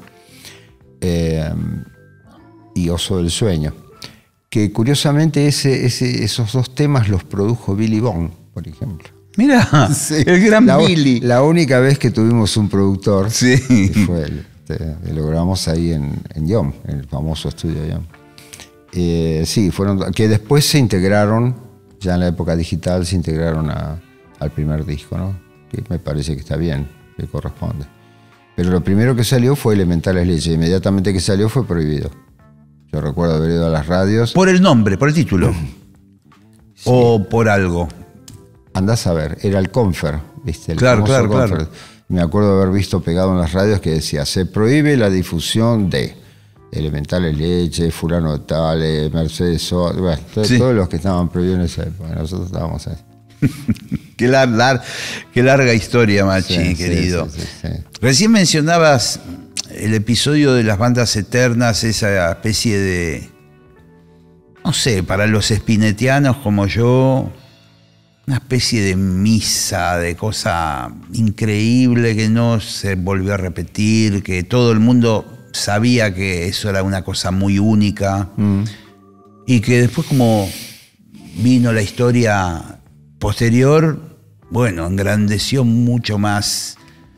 y Oso del Sueño. Que curiosamente esos 2 temas los produjo Billy Bond, por ejemplo.
Mira, sí, el gran Billy.
La única vez que tuvimos un productor fue lo grabamos ahí en YOM, en el famoso estudio YOM. Sí, fueron que después se integraron ya en la época digital se integraron al primer disco, ¿no? Que me parece que está bien, que corresponde. Pero lo primero que salió fue Elementales Leyes. Inmediatamente que salió fue prohibido. Yo recuerdo haber ido a las radios.
¿Por el nombre, por el título? Sí. ¿O por algo?
Andás a ver, era el Confer, ¿viste?
Claro.
Me acuerdo de haber visto pegado en las radios que decía: se prohíbe la difusión de Elementales Leche, fulano de tal, Mercedes Sosa, bueno, todos los que estaban prohibidos en esa época. Nosotros estábamos ahí.
Qué larga historia, Machi, querido. Sí. Recién mencionabas el episodio de las bandas eternas, esa especie de, no sé, para los spinettianos como yo, una especie de misa, de cosa increíble que no se volvió a repetir, que todo el mundo sabía que eso era una cosa muy única, y que después, como vino la historia posterior, bueno, engrandeció mucho más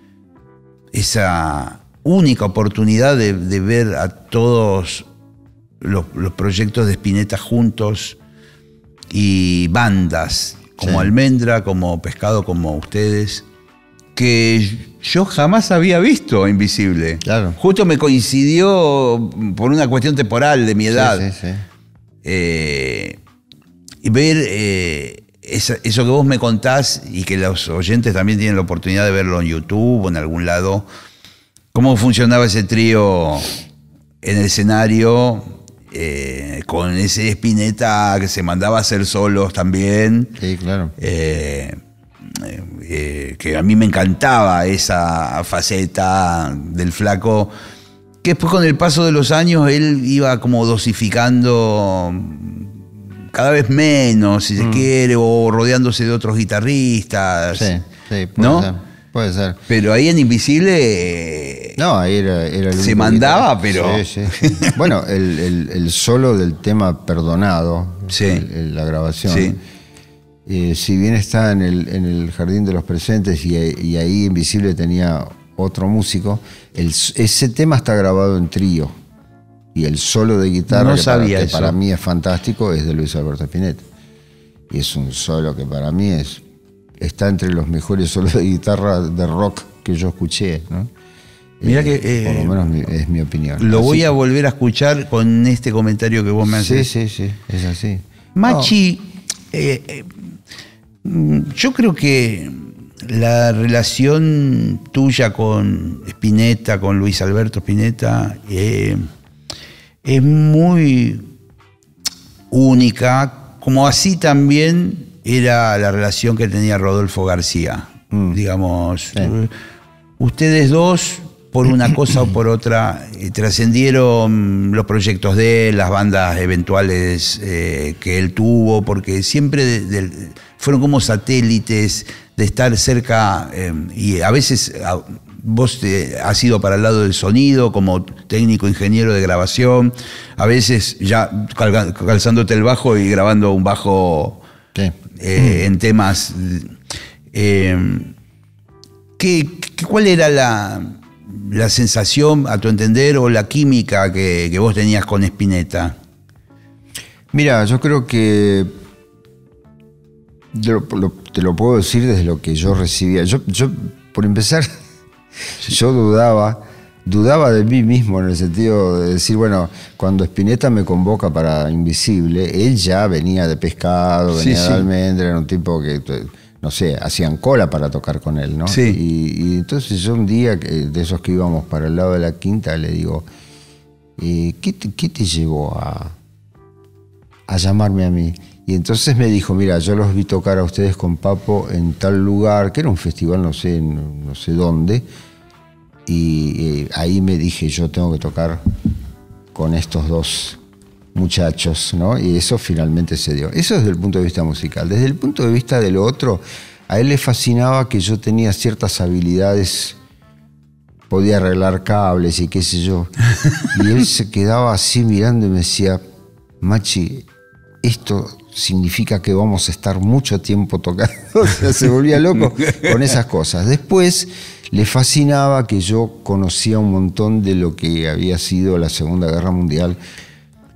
esa única oportunidad de ver a todos los proyectos de Spinetta juntos, y bandas como Almendra, como Pescado, como ustedes, que yo jamás había visto Invisible.
Claro.
Justo me coincidió por una cuestión temporal de mi edad. Y ver eso que vos me contás, y que los oyentes también tienen la oportunidad de verlo en YouTube o en algún lado, cómo funcionaba ese trío en el escenario, con ese Spinetta que se mandaba a hacer solos también.
Sí, claro.
Que a mí me encantaba esa faceta del flaco, que después, con el paso de los años, él iba como dosificando cada vez menos, si se quiere, o rodeándose de otros guitarristas.
Sí, puede ser.
Pero ahí en Invisible,
no, ahí era el
se mandaba, pero...
Sí. Bueno, el solo del tema Perdonado, la grabación, si bien está en el Jardín de los Presentes, y ahí Invisible tenía otro músico, ese tema está grabado en trío. Y el solo de guitarra, que para mí es fantástico, es de Luis Alberto Spinetta. Y es un solo que para mí está entre los mejores solos de guitarra de rock que yo escuché, ¿no?
Mirá que...
por lo menos es mi opinión.
Lo voy a volver a escuchar con este comentario que vos me haces.
Sí, es así.
Machi, yo creo que la relación tuya con Spinetta, con Luis Alberto Spinetta, es muy única, como así también era la relación que tenía Rodolfo García. Digamos, ustedes dos, por una cosa o por otra, trascendieron los proyectos de él, las bandas eventuales que él tuvo, porque siempre fueron como satélites de estar cerca, y a veces... Vos has ido para el lado del sonido como técnico ingeniero de grabación, a veces ya calzándote el bajo y grabando un bajo en temas. ¿Cuál era la sensación, a tu entender, o la química que vos tenías con Spinetta?
Mira, yo creo que te lo puedo decir desde lo que yo recibía. Yo por empezar... Yo dudaba de mí mismo, en el sentido de decir, bueno, cuando Spinetta me convoca para Invisible, él ya venía de Pescado, venía de Almendra, era un tipo que, no sé, hacían cola para tocar con él, ¿no? Y entonces yo un día, de esos que íbamos para el lado de la Quinta, le digo, ¿qué te llevó a llamarme a mí? Y entonces me dijo, mira, yo los vi tocar a ustedes con Papo en tal lugar, que era un festival, no sé dónde, y ahí me dije, yo tengo que tocar con estos dos muchachos, ¿no? Y eso finalmente se dio. Eso desde el punto de vista musical. Desde el punto de vista de lo otro, a él le fascinaba que yo tenía ciertas habilidades, podía arreglar cables y qué sé yo. Y él se quedaba así mirando y me decía, Machi, esto significa que vamos a estar mucho tiempo tocando. O sea, se volvía loco con esas cosas. Después le fascinaba que yo conocía un montón de lo que había sido la Segunda Guerra Mundial,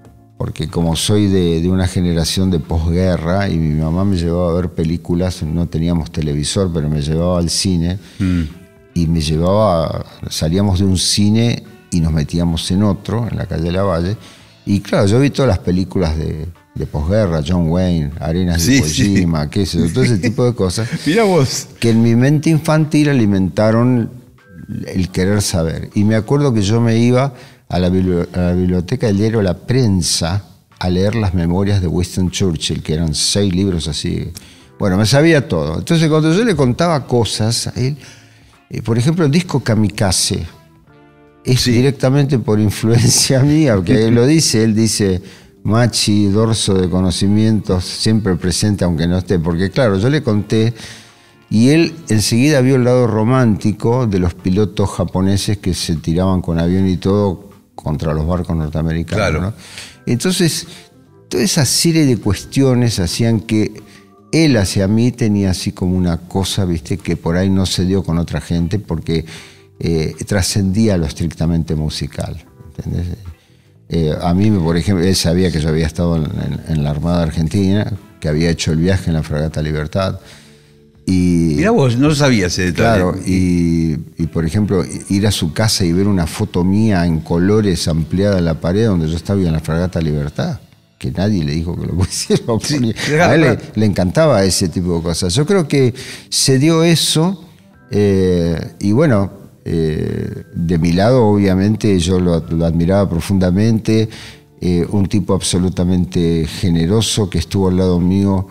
porque como soy de una generación de posguerra y mi mamá me llevaba a ver películas, no teníamos televisor, pero me llevaba al cine y me llevaba, salíamos de un cine y nos metíamos en otro, en la calle Lavalle, y claro, yo vi todas las películas de posguerra, John Wayne, Arenas de Kojima, qué sé yo, todo ese tipo de cosas.
Mirá vos.
Que en mi mente infantil alimentaron el querer saber. Y me acuerdo que yo me iba a la biblioteca del diario La Prensa a leer las memorias de Winston Churchill, que eran 6 libros así. Bueno, me sabía todo. Entonces, cuando yo le contaba cosas a él, por ejemplo, el disco Kamikaze, es directamente por influencia mía, porque él lo dice, él dice, Machi, dorso de conocimientos, siempre presente aunque no esté, porque claro, yo le conté y él enseguida vio el lado romántico de los pilotos japoneses que se tiraban con avión y todo contra los barcos norteamericanos. Claro. ¿No? Entonces, toda esa serie de cuestiones hacían que él hacia mí tenía así como una cosa, viste, que por ahí no se dio con otra gente porque trascendía lo estrictamente musical, ¿entendés? A mí, por ejemplo, él sabía que yo había estado en la Armada Argentina, que había hecho el viaje en la Fragata Libertad. Y,
mirá vos, no sabía ese detalle.
Claro, y por ejemplo, ir a su casa y ver una foto mía en colores ampliada en la pared donde yo estaba en la Fragata Libertad, que nadie le dijo que lo pusiera. Sí, claro, a él le encantaba ese tipo de cosas. Yo creo que se dio eso, y bueno, de mi lado, obviamente, yo lo admiraba profundamente, un tipo absolutamente generoso que estuvo al lado mío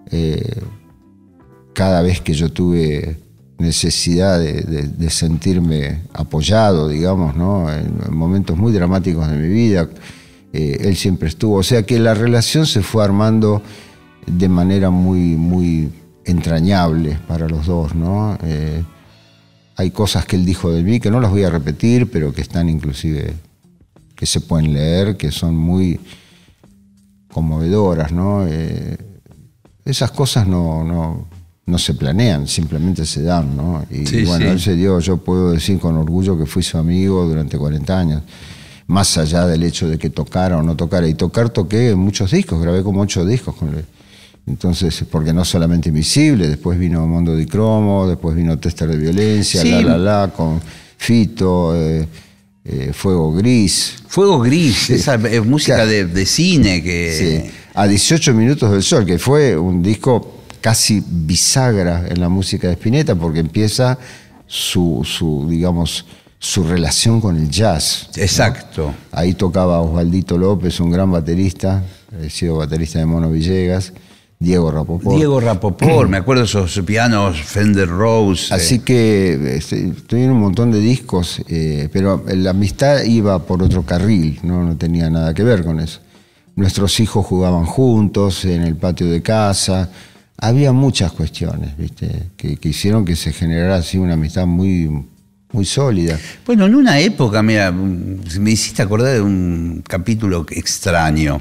cada vez que yo tuve necesidad de sentirme apoyado, digamos, ¿no? En momentos muy dramáticos de mi vida, él siempre estuvo. O sea que la relación se fue armando de manera muy, muy entrañable para los dos, ¿no? Hay cosas que él dijo de mí que no las voy a repetir, pero que están inclusive, que se pueden leer, que son muy conmovedoras, ¿no? Esas cosas no se planean, simplemente se dan, ¿no? Y bueno, él se dio, yo puedo decir con orgullo que fui su amigo durante 40 años, más allá del hecho de que tocara o no tocara. Y toqué muchos discos, grabé como 8 discos con él. Entonces, porque no solamente Invisible, después vino Mondo di Cromo, después vino Tester de Violencia, con Fito, Fuego Gris.
Fuego Gris, esa música de cine que...
Sí, a 18 minutos del sol, que fue un disco casi bisagra en la música de Spinetta, porque empieza digamos, su relación con el jazz.
Exacto.
¿No? Ahí tocaba Osvaldito López, un gran baterista, sido baterista de Mono Villegas, Diego Rapoport,
me acuerdo de esos pianos Fender Rose.
Así que estoy en un montón de discos, pero la amistad iba por otro carril, no tenía nada que ver con eso. Nuestros hijos jugaban juntos en el patio de casa. Había muchas cuestiones, ¿viste? Que hicieron que se generara así una amistad muy, muy sólida.
Bueno, en una época, mira, me hiciste acordar de un capítulo extraño.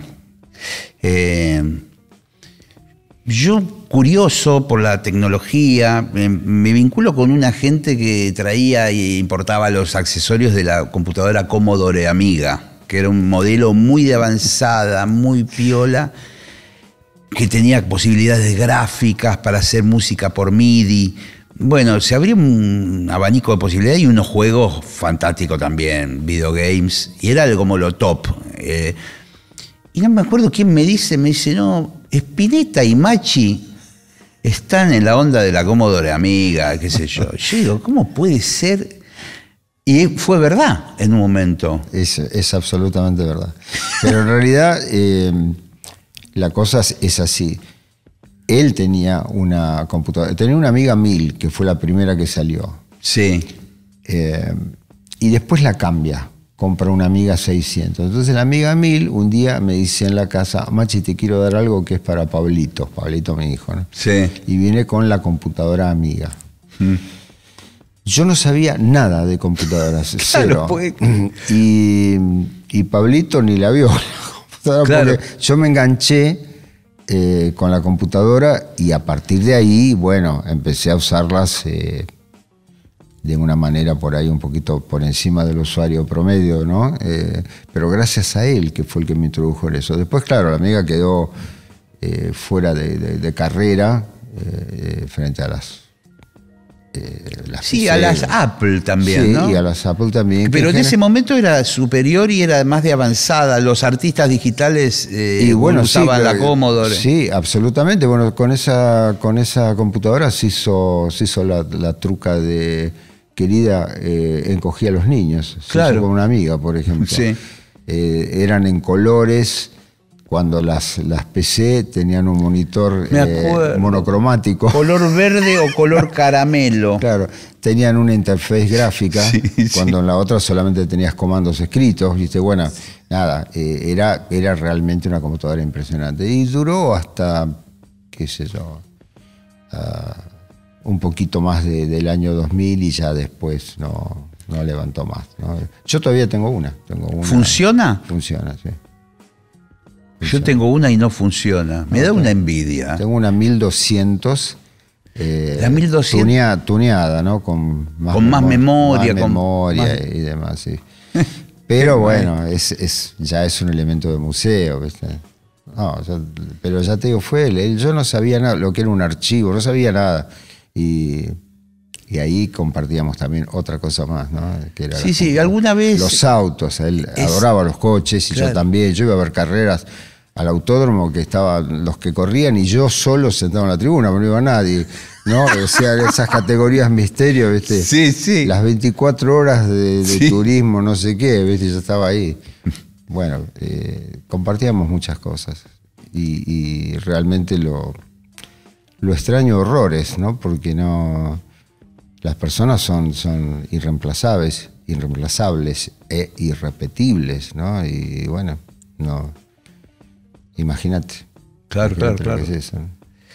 Yo, curioso por la tecnología, me vinculo con una gente que traía e importaba los accesorios de la computadora Commodore Amiga, que era un modelo muy de avanzada, muy piola, que tenía posibilidades gráficas para hacer música por MIDI. Bueno, se abrió un abanico de posibilidades y unos juegos fantásticos también, videogames, y era como lo top. Y no me acuerdo quién me dice, no, Spinetta y Machi están en la onda de la Commodore Amiga, qué sé yo. Yo digo, ¿cómo puede ser? Y fue verdad en un momento.
Es absolutamente verdad. Pero en realidad la cosa es así. Él tenía una computadora, tenía una Amiga 1000, que fue la primera que salió.
Sí.
Y después la cambia. Compra una Amiga 600. Entonces la Amiga 1000 un día me dice en la casa, Machi, te quiero dar algo que es para Pablito, mi hijo, ¿no?
Sí.
Y viene con la computadora Amiga. Yo no sabía nada de computadoras, cero.
Pues.
Y Pablito ni la vio la computadora, claro. Porque yo me enganché con la computadora y a partir de ahí, bueno, empecé a usarlas de una manera por ahí un poquito por encima del usuario promedio, ¿no? Pero gracias a él, que fue el que me introdujo en eso. Después, claro, la amiga quedó fuera de carrera frente a las
sí,
PC.
a las Apple también,
sí,
¿no?
y a las Apple también.
Pero en ese momento era superior y era más de avanzada. Los artistas digitales usaban la Commodore.
Sí, absolutamente. Bueno, con esa computadora se hizo la truca de querida, encogía a los niños. Se
Claro.
hizo con una amiga, por ejemplo.
Sí.
Eran en colores. Cuando las PC tenían un monitor monocromático.
Color verde o color caramelo.
Claro, tenían una interfaz gráfica,
Sí,
cuando en la otra solamente tenías comandos escritos, ¿viste? Bueno, nada, era realmente una computadora impresionante. Y duró hasta, qué sé yo, un poquito más del año 2000 y ya después no levantó más, ¿no? Yo todavía tengo una.
¿Funciona?
Funciona, sí.
Yo tengo una y no funciona. Me da una envidia.
Tengo una 1200.
La 1200.
Tuneada, ¿no? Con
más memoria.
Y demás, sí. Pero bueno, ya es un elemento de museo, ¿viste? No, pero ya te digo, fue él. Yo no sabía nada, lo que era un archivo, no sabía nada. Y ahí compartíamos también otra cosa más, ¿no? Que era
Sí, alguna vez.
Los autos, él adoraba los coches y claro. Yo también. Yo iba a ver carreras al autódromo que estaban los que corrían y yo solo sentado en la tribuna, no iba nadie, ¿no? O sea, esas categorías misterio, ¿viste?
Sí.
Las 24 horas de turismo, no sé qué, ¿viste? Yo estaba ahí. Bueno, compartíamos muchas cosas y realmente lo extraño horrores, ¿no? Porque las personas son irreemplazables e irrepetibles, ¿no? Y bueno, no. Imagínate.
Claro.
Es eso, ¿no?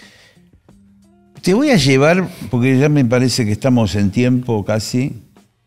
Te voy a llevar, porque ya me parece que estamos en tiempo casi.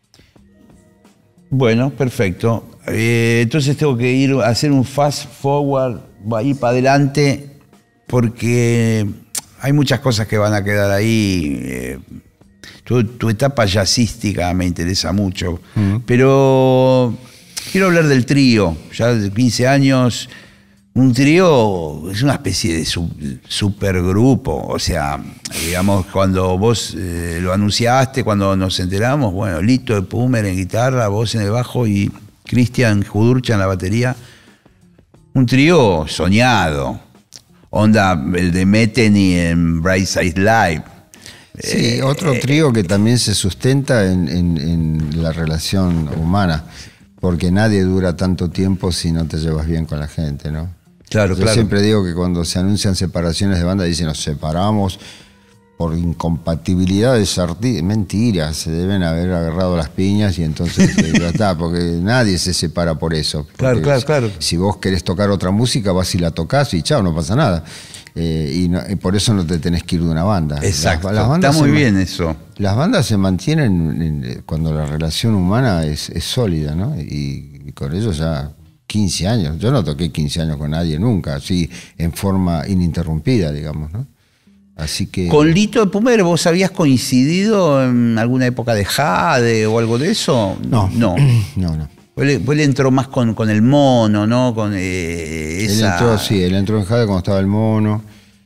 Bueno, perfecto. Entonces tengo que ir a hacer un fast forward, ahí para adelante, porque hay muchas cosas que van a quedar ahí. Tu etapa jazzística me interesa mucho. Pero quiero hablar del trío. Ya de 15 años... Un trío es una especie de supergrupo, o sea, digamos, cuando vos lo anunciaste, cuando nos enteramos, bueno, Lito de Pumer en guitarra, vos en el bajo y Cristian Judurcha en la batería. Un trío soñado, onda el de Metheny en Brightside Live.
Sí, otro trío que también se sustenta en la relación humana, porque nadie dura tanto tiempo si no te llevas bien con la gente, ¿no?
Claro.
Yo siempre digo que cuando se anuncian separaciones de banda dicen nos separamos por incompatibilidades artísticas. Mentira, se deben haber agarrado las piñas y entonces ya está, porque nadie se separa por eso.
Claro.
Si vos querés tocar otra música, vas y la tocás y chao, no pasa nada. Y por eso no te tenés que ir de una banda.
Exacto,
las bandas
está muy bien eso.
Las bandas se mantienen cuando la relación humana es sólida, ¿no? Y con ellos ya 15 años. Yo no toqué 15 años con nadie nunca, así en forma ininterrumpida, digamos, ¿no? Así que...
¿Con Lito de Pumer vos habías coincidido en alguna época de Jade o algo de eso?
No.
Él entró más con el mono, ¿no? Con esa...
Él entró en Jade cuando estaba el mono.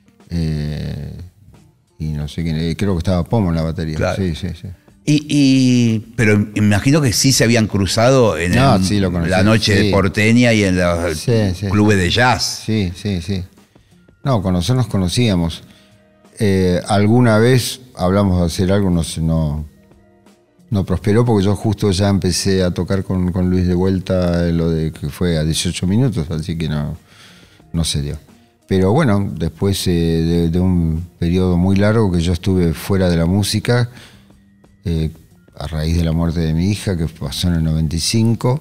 Y no sé quién, creo que estaba Pomo en la batería.
Claro.
Sí.
Pero imagino que sí se habían cruzado en la noche de Porteña y en los clubes de jazz.
Sí. No, nos conocíamos. Alguna vez hablamos de hacer algo, no prosperó porque yo justo ya empecé a tocar con Luis de vuelta lo de que fue a 18 minutos, así que no se dio. Pero bueno, después de un periodo muy largo que yo estuve fuera de la música, a raíz de la muerte de mi hija, que pasó en el 95,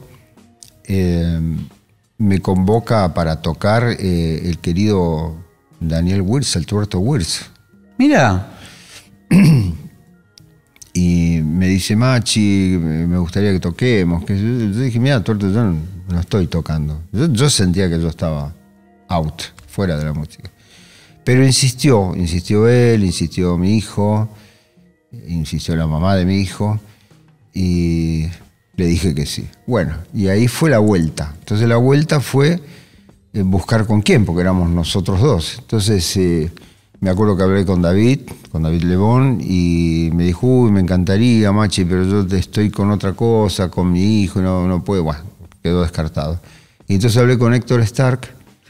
me convoca para tocar el querido Daniel Wirtz, el Tuerto Wirtz.
Mira.
Y me dice, Machi, me gustaría que toquemos. Yo dije, mira, Tuerto, yo no estoy tocando. Yo sentía que yo estaba out, fuera de la música. Pero insistió él, insistió mi hijo, insistió la mamá de mi hijo. y le dije que sí. Bueno, y ahí fue la vuelta. Entonces la vuelta fue buscar con quién, porque éramos nosotros dos. Entonces me acuerdo que hablé con David Lebón, y me dijo, uy, me encantaría, Machi, pero yo estoy con otra cosa, con mi hijo, no puedo. Bueno, quedó descartado. Y entonces hablé con Héctor Stark,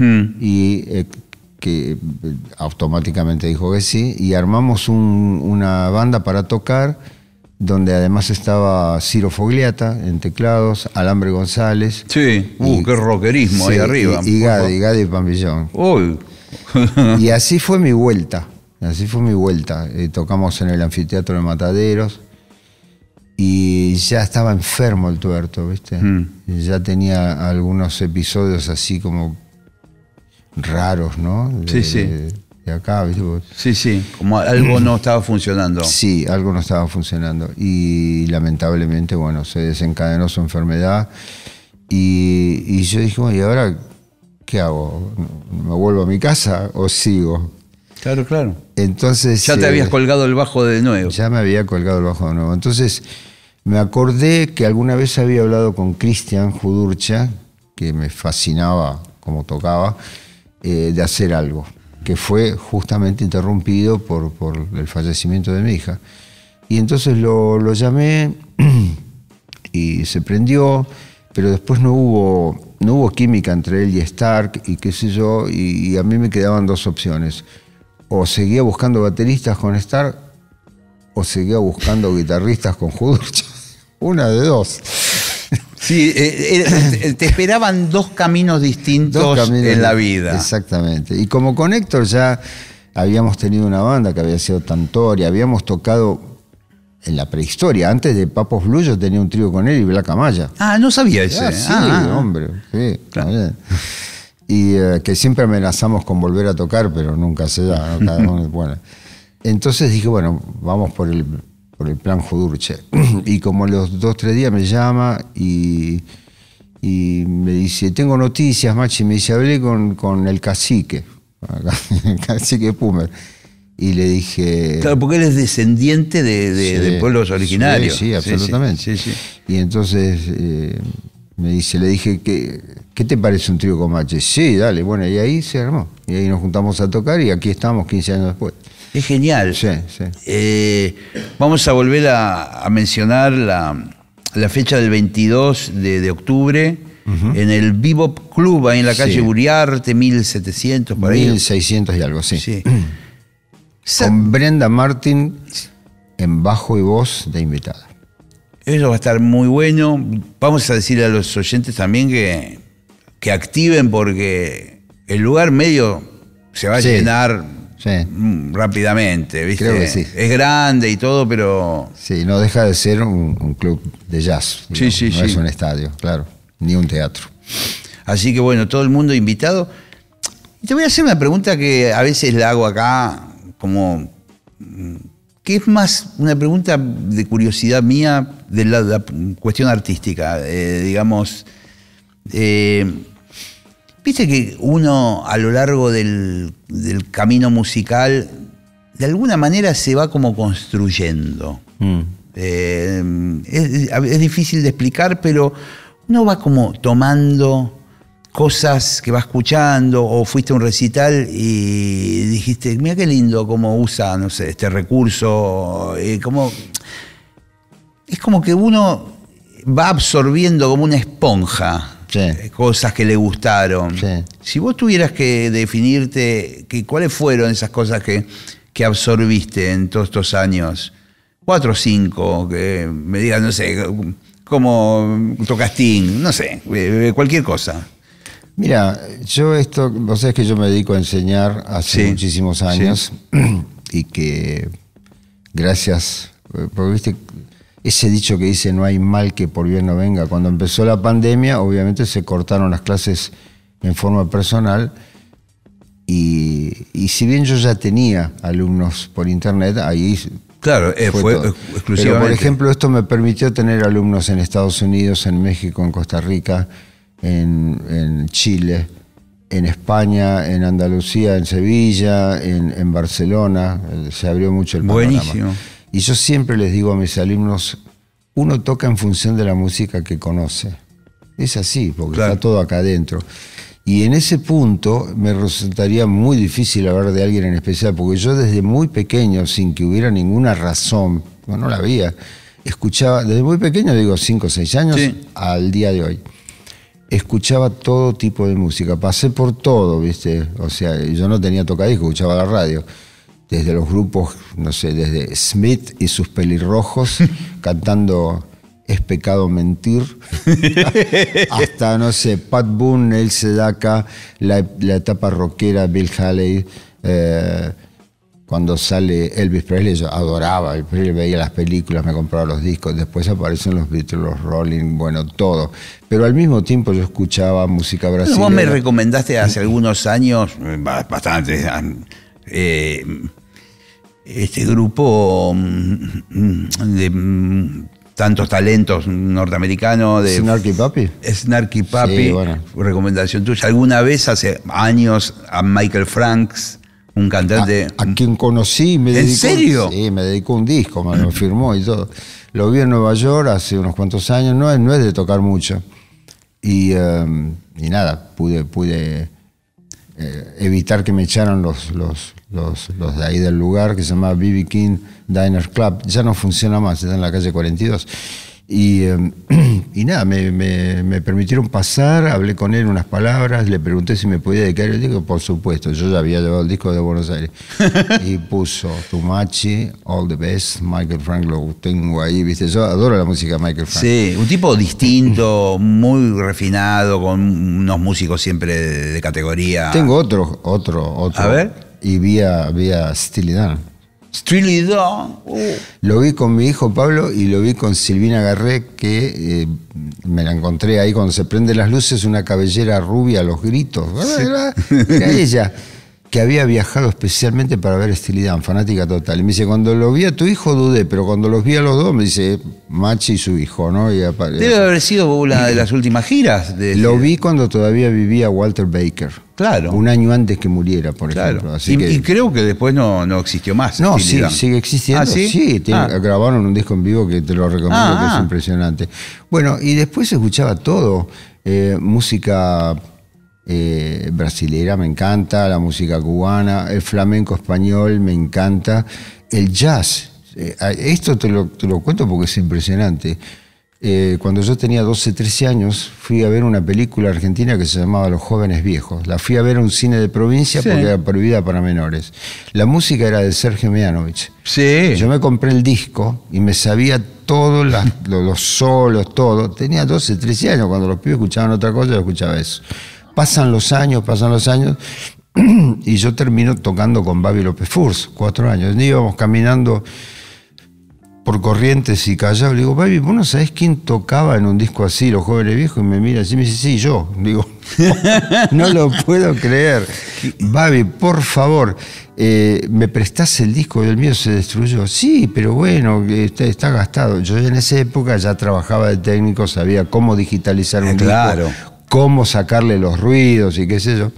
y que automáticamente dijo que sí, y armamos una banda para tocar, donde además estaba Ciro Fogliata en teclados, Alambre González.
Sí, qué rockerismo
sí,
ahí arriba.
Y Gadi Pampillón.
Uy.
Y así fue mi vuelta. Tocamos en el anfiteatro de Mataderos. Y ya estaba enfermo el tuerto, ¿viste? Ya tenía algunos episodios así como raros, ¿no? De acá, ¿viste?
Sí, como algo no estaba funcionando.
Sí, algo no estaba funcionando. Y lamentablemente, bueno, se desencadenó su enfermedad. Y yo dije, bueno, ¿y ahora qué hago? ¿Me vuelvo a mi casa o sigo?
Claro.
Entonces...
Ya te habías colgado el bajo de nuevo.
Ya me había colgado el bajo de nuevo. Entonces me acordé que alguna vez había hablado con Cristian Judurcha, que me fascinaba cómo tocaba, de hacer algo, que fue justamente interrumpido por el fallecimiento de mi hija. Y entonces lo llamé y se prendió, pero después no hubo química entre él y Stark y qué sé yo, y a mí me quedaban dos opciones. O seguía buscando bateristas con Stark, o seguía buscando guitarristas con Judurcha. Una de dos.
Sí, te esperaban dos caminos distintos en la vida.
Exactamente. Y como con Héctor ya habíamos tenido una banda que había sido Tantoria, habíamos tocado en la prehistoria. Antes de Papos Blue yo tenía un trío con él y Black Amaya.
Ah, no sabía ese.
Sí, hombre. Sí, claro. Y que siempre amenazamos con volver a tocar, pero nunca se da, ¿no? Cada uno, bueno. Entonces dije, bueno, vamos por el plan Judurche. Y como los 2-3 días me llama y me dice, tengo noticias, Machi. Me dice, hablé con el cacique, el cacique Pumer. Y le dije...
Claro, porque él es descendiente de pueblos originarios.
Sí, absolutamente.
Sí.
Y entonces le dije, ¿qué te parece un trío con Machi? Sí, dale. Bueno, y ahí se armó. Y ahí nos juntamos a tocar y aquí estamos 15 años después.
Es genial.
Sí.
Vamos a volver a mencionar la fecha del 22 de octubre en el Bebop Club, ahí en la calle Uriarte, 1700, por ahí.
1600 y algo, sí. Con Brenda Martin en bajo y voz de invitada.
Eso va a estar muy bueno. Vamos a decirle a los oyentes también que activen, porque el lugar medio se va a llenar rápidamente, ¿viste?
Creo que sí.
Es grande y todo, pero...
Sí, no deja de ser un club de jazz. Digamos.
Sí.
No es un estadio, claro, ni un teatro.
Así que bueno, todo el mundo invitado. Y te voy a hacer una pregunta que a veces la hago acá, como... que es más una pregunta de curiosidad mía de la cuestión artística, digamos. Viste que uno a lo largo del camino musical de alguna manera se va como construyendo. Es difícil de explicar, pero uno va como tomando cosas que va escuchando, o fuiste a un recital y dijiste, mira qué lindo cómo usa, no sé, este recurso. Es como que uno va absorbiendo como una esponja cosas que le gustaron. Si vos tuvieras que definirte cuáles fueron esas cosas que absorbiste en todos estos años, 4 o 5, que me digas, no sé, cómo tocas Sting, no sé, cualquier cosa.
Mira, vos sabés que yo me dedico a enseñar hace muchísimos años y que gracias, porque viste, ese dicho que dice no hay mal que por bien no venga. Cuando empezó la pandemia, obviamente se cortaron las clases en forma personal y si bien yo ya tenía alumnos por internet, ahí...
Claro, fue exclusivamente.
Pero, por ejemplo, esto me permitió tener alumnos en Estados Unidos, en México, en Costa Rica, en Chile, en España, en Andalucía, en Sevilla, en Barcelona. Se abrió mucho el panorama.
Buenísimo.
Y yo siempre les digo a mis alumnos uno toca en función de la música que conoce. Es así, porque
claro,
está todo acá adentro. Y en ese punto me resultaría muy difícil hablar de alguien en especial, porque yo desde muy pequeño, sin que hubiera ninguna razón, no la había, escuchaba, desde muy pequeño, digo 5 o 6 años, sí, al día de hoy, escuchaba todo tipo de música, pasé por todo, ¿viste? O sea, yo no tenía tocadiscos, escuchaba la radio, desde los grupos, no sé, desde Smith y sus pelirrojos, cantando Es pecado mentir, hasta, no sé, Pat Boone, Neil Sedaka, la etapa rockera, Bill Haley, cuando sale Elvis Presley, yo adoraba Elvis Presley, veía las películas, me compraba los discos, después aparecen los Beatles, los Rolling, bueno, todo. Pero al mismo tiempo yo escuchaba música brasileña.
Vos me recomendaste hace algunos años, bastante, este grupo de tantos talentos norteamericanos de
Snarky Puppy.
Snarky Puppy,
sí, bueno,
recomendación tuya. ¿Alguna vez hace años a Michael Franks, un cantante?
A quien conocí, me dedicó.
¿En serio?
Sí, me dedicó un disco, me lo firmó y todo. Lo vi en Nueva York hace unos cuantos años, no es de tocar mucho. Y nada, pude evitar que me echaran los de ahí del lugar, que se llama B.B. King Diner Club. Ya no funciona más, está en la calle 42. Y nada, me permitieron pasar, hablé con él unas palabras, le pregunté si me podía dedicar el disco, por supuesto, yo ya había llevado el disco de Buenos Aires. Y puso Tumachi, All the Best, Michael Frank, lo tengo ahí, ¿viste? Yo adoro la música de Michael Frank.
Sí, un tipo distinto, muy refinado, con unos músicos siempre de categoría.
Tengo otro.
A ver.
Y vía Steely Dan.
Steely Dan.
Lo vi con mi hijo Pablo y lo vi con Silvina Garré, que me la encontré ahí cuando se prenden las luces, una cabellera rubia a los gritos. Sí. Era ella, que había viajado especialmente para ver Steely Dan, fanática total. Y me dice, cuando lo vi a tu hijo dudé, pero cuando los vi a los dos, me dice, Machi y su hijo, ¿no?
Debe haber sido una de las últimas giras.
Lo vi cuando todavía vivía Walter Baker.
Claro.
Un año antes que muriera, por ejemplo. Así
y creo que después no existió más.
No, sí, sigue existiendo.
¿Ah, sí?
Sí, grabaron un disco en vivo que te lo recomiendo, que es impresionante. Bueno, y después escuchaba todo. Música brasilera me encanta, la música cubana, el flamenco español me encanta, el jazz. Esto te lo cuento porque es impresionante. Cuando yo tenía 12, 13 años, fui a ver una película argentina que se llamaba Los Jóvenes Viejos. La fui a ver a un cine de provincia, sí, porque era prohibida para menores. La música era de Sergio Mianovich.
Sí.
Yo me compré el disco y me sabía todos los solos, todo. Tenía 12, 13 años. Cuando los pibes escuchaban otra cosa, yo escuchaba eso. Pasan los años, y yo termino tocando con Babi López Furs, 4 años. Íbamos caminando por Corrientes y Callao, le digo, Babi, ¿vos no sabés quién tocaba en un disco así, Los Jóvenes Viejos? Y me mira así y me dice, sí, yo. Digo, no lo puedo creer. Babi, por favor, ¿me prestás el disco? El mío se destruyó. Sí, pero bueno, está gastado. Yo en esa época ya trabajaba de técnico, sabía cómo digitalizar un disco, cómo sacarle los ruidos y qué sé yo.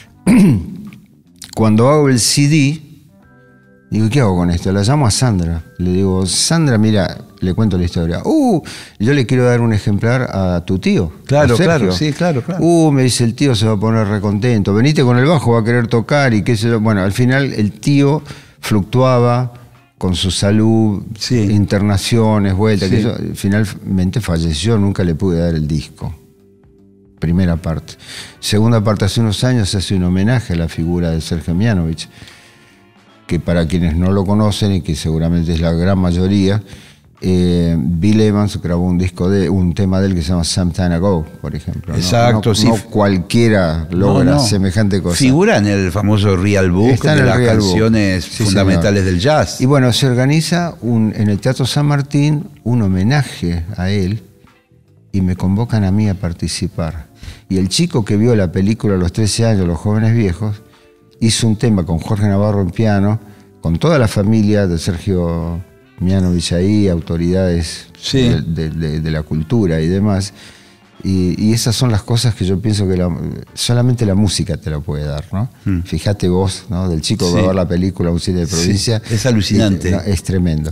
Cuando hago el CD, digo, ¿qué hago con esto? La llamo a Sandra. Le digo, Sandra, mira, le cuento la historia. Yo le quiero dar un ejemplar a tu tío.
Claro, claro, sí, claro.
Me dice, el tío se va a poner recontento. Venite con el bajo, va a querer tocar y qué sé yo. Bueno, al final el tío fluctuaba con su salud, sí, internaciones, vueltas, sí, que eso, finalmente falleció, nunca le pude dar el disco. Primera parte. Segunda parte, hace unos años se hace un homenaje a la figura de Sergio Mianovich, que para quienes no lo conocen, y que seguramente es la gran mayoría, Bill Evans grabó un tema de él que se llama Some Time Ago, por ejemplo.
Exacto, sí.
No cualquiera logra semejante cosa.
Figura en el famoso Real Book,
está
de las
Real
canciones
Book,
fundamentales del jazz.
Y bueno, se organiza en el Teatro San Martín un homenaje a él y me convocan a mí a participar. Y el chico que vio la película a los 13 años, Los Jóvenes Viejos, hizo un tema con Jorge Navarro en piano, con toda la familia de Sergio Mianovich ahí, autoridades, sí, de la cultura y demás. Y esas son las cosas que yo pienso que solamente la música te la puede dar, ¿no? Fíjate vos, ¿no? Del chico que va a ver la película a un cine de provincia.
Sí, es alucinante.
Es tremendo.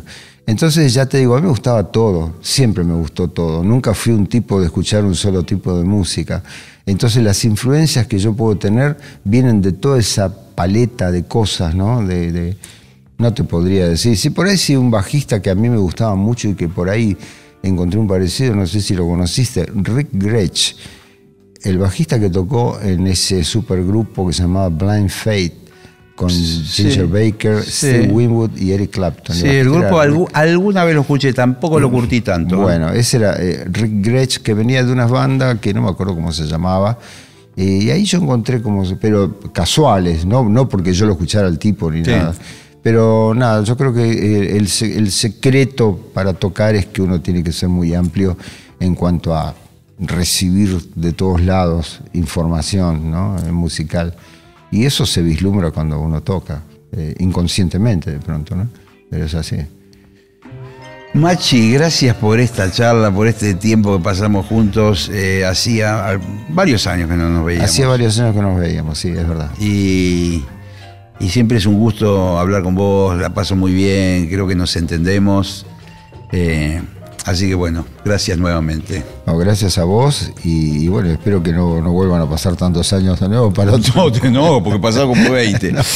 Entonces ya te digo, a mí me gustaba todo, siempre me gustó todo. Nunca fui un tipo de escuchar un solo tipo de música. Entonces las influencias que yo puedo tener vienen de toda esa paleta de cosas, ¿no? No te podría decir. Sí, por ahí sí un bajista que a mí me gustaba mucho y que por ahí encontré un parecido, no sé si lo conociste, Rick Gretsch, el bajista que tocó en ese supergrupo que se llamaba Blind Faith, con Ginger Baker, Steve Winwood y Eric Clapton.
Sí, el grupo alguna vez lo escuché, tampoco lo curtí tanto.
Bueno, ese era Rick Gretsch, que venía de unas bandas que no me acuerdo cómo se llamaba, y ahí yo encontré pero casuales, no porque yo lo escuchara al tipo ni nada. Pero nada, yo creo que el secreto para tocar es que uno tiene que ser muy amplio en cuanto a recibir de todos lados información, ¿no? Musical. Y eso se vislumbra cuando uno toca, inconscientemente de pronto, ¿no? Pero es así.
Machi, gracias por esta charla, por este tiempo que pasamos juntos. Hacía varios años que no nos veíamos.
Hacía varios años que no nos veíamos, sí, es verdad.
Y siempre es un gusto hablar con vos, la paso muy bien, creo que nos entendemos. Así que bueno, gracias nuevamente.
No, gracias a vos y bueno, espero que no vuelvan a pasar tantos años de nuevo para otro.
No, porque pasaron como 20. No.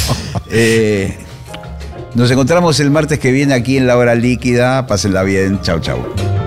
Nos encontramos el martes que viene aquí en La Hora Líquida. Pásenla bien. Chau, chau.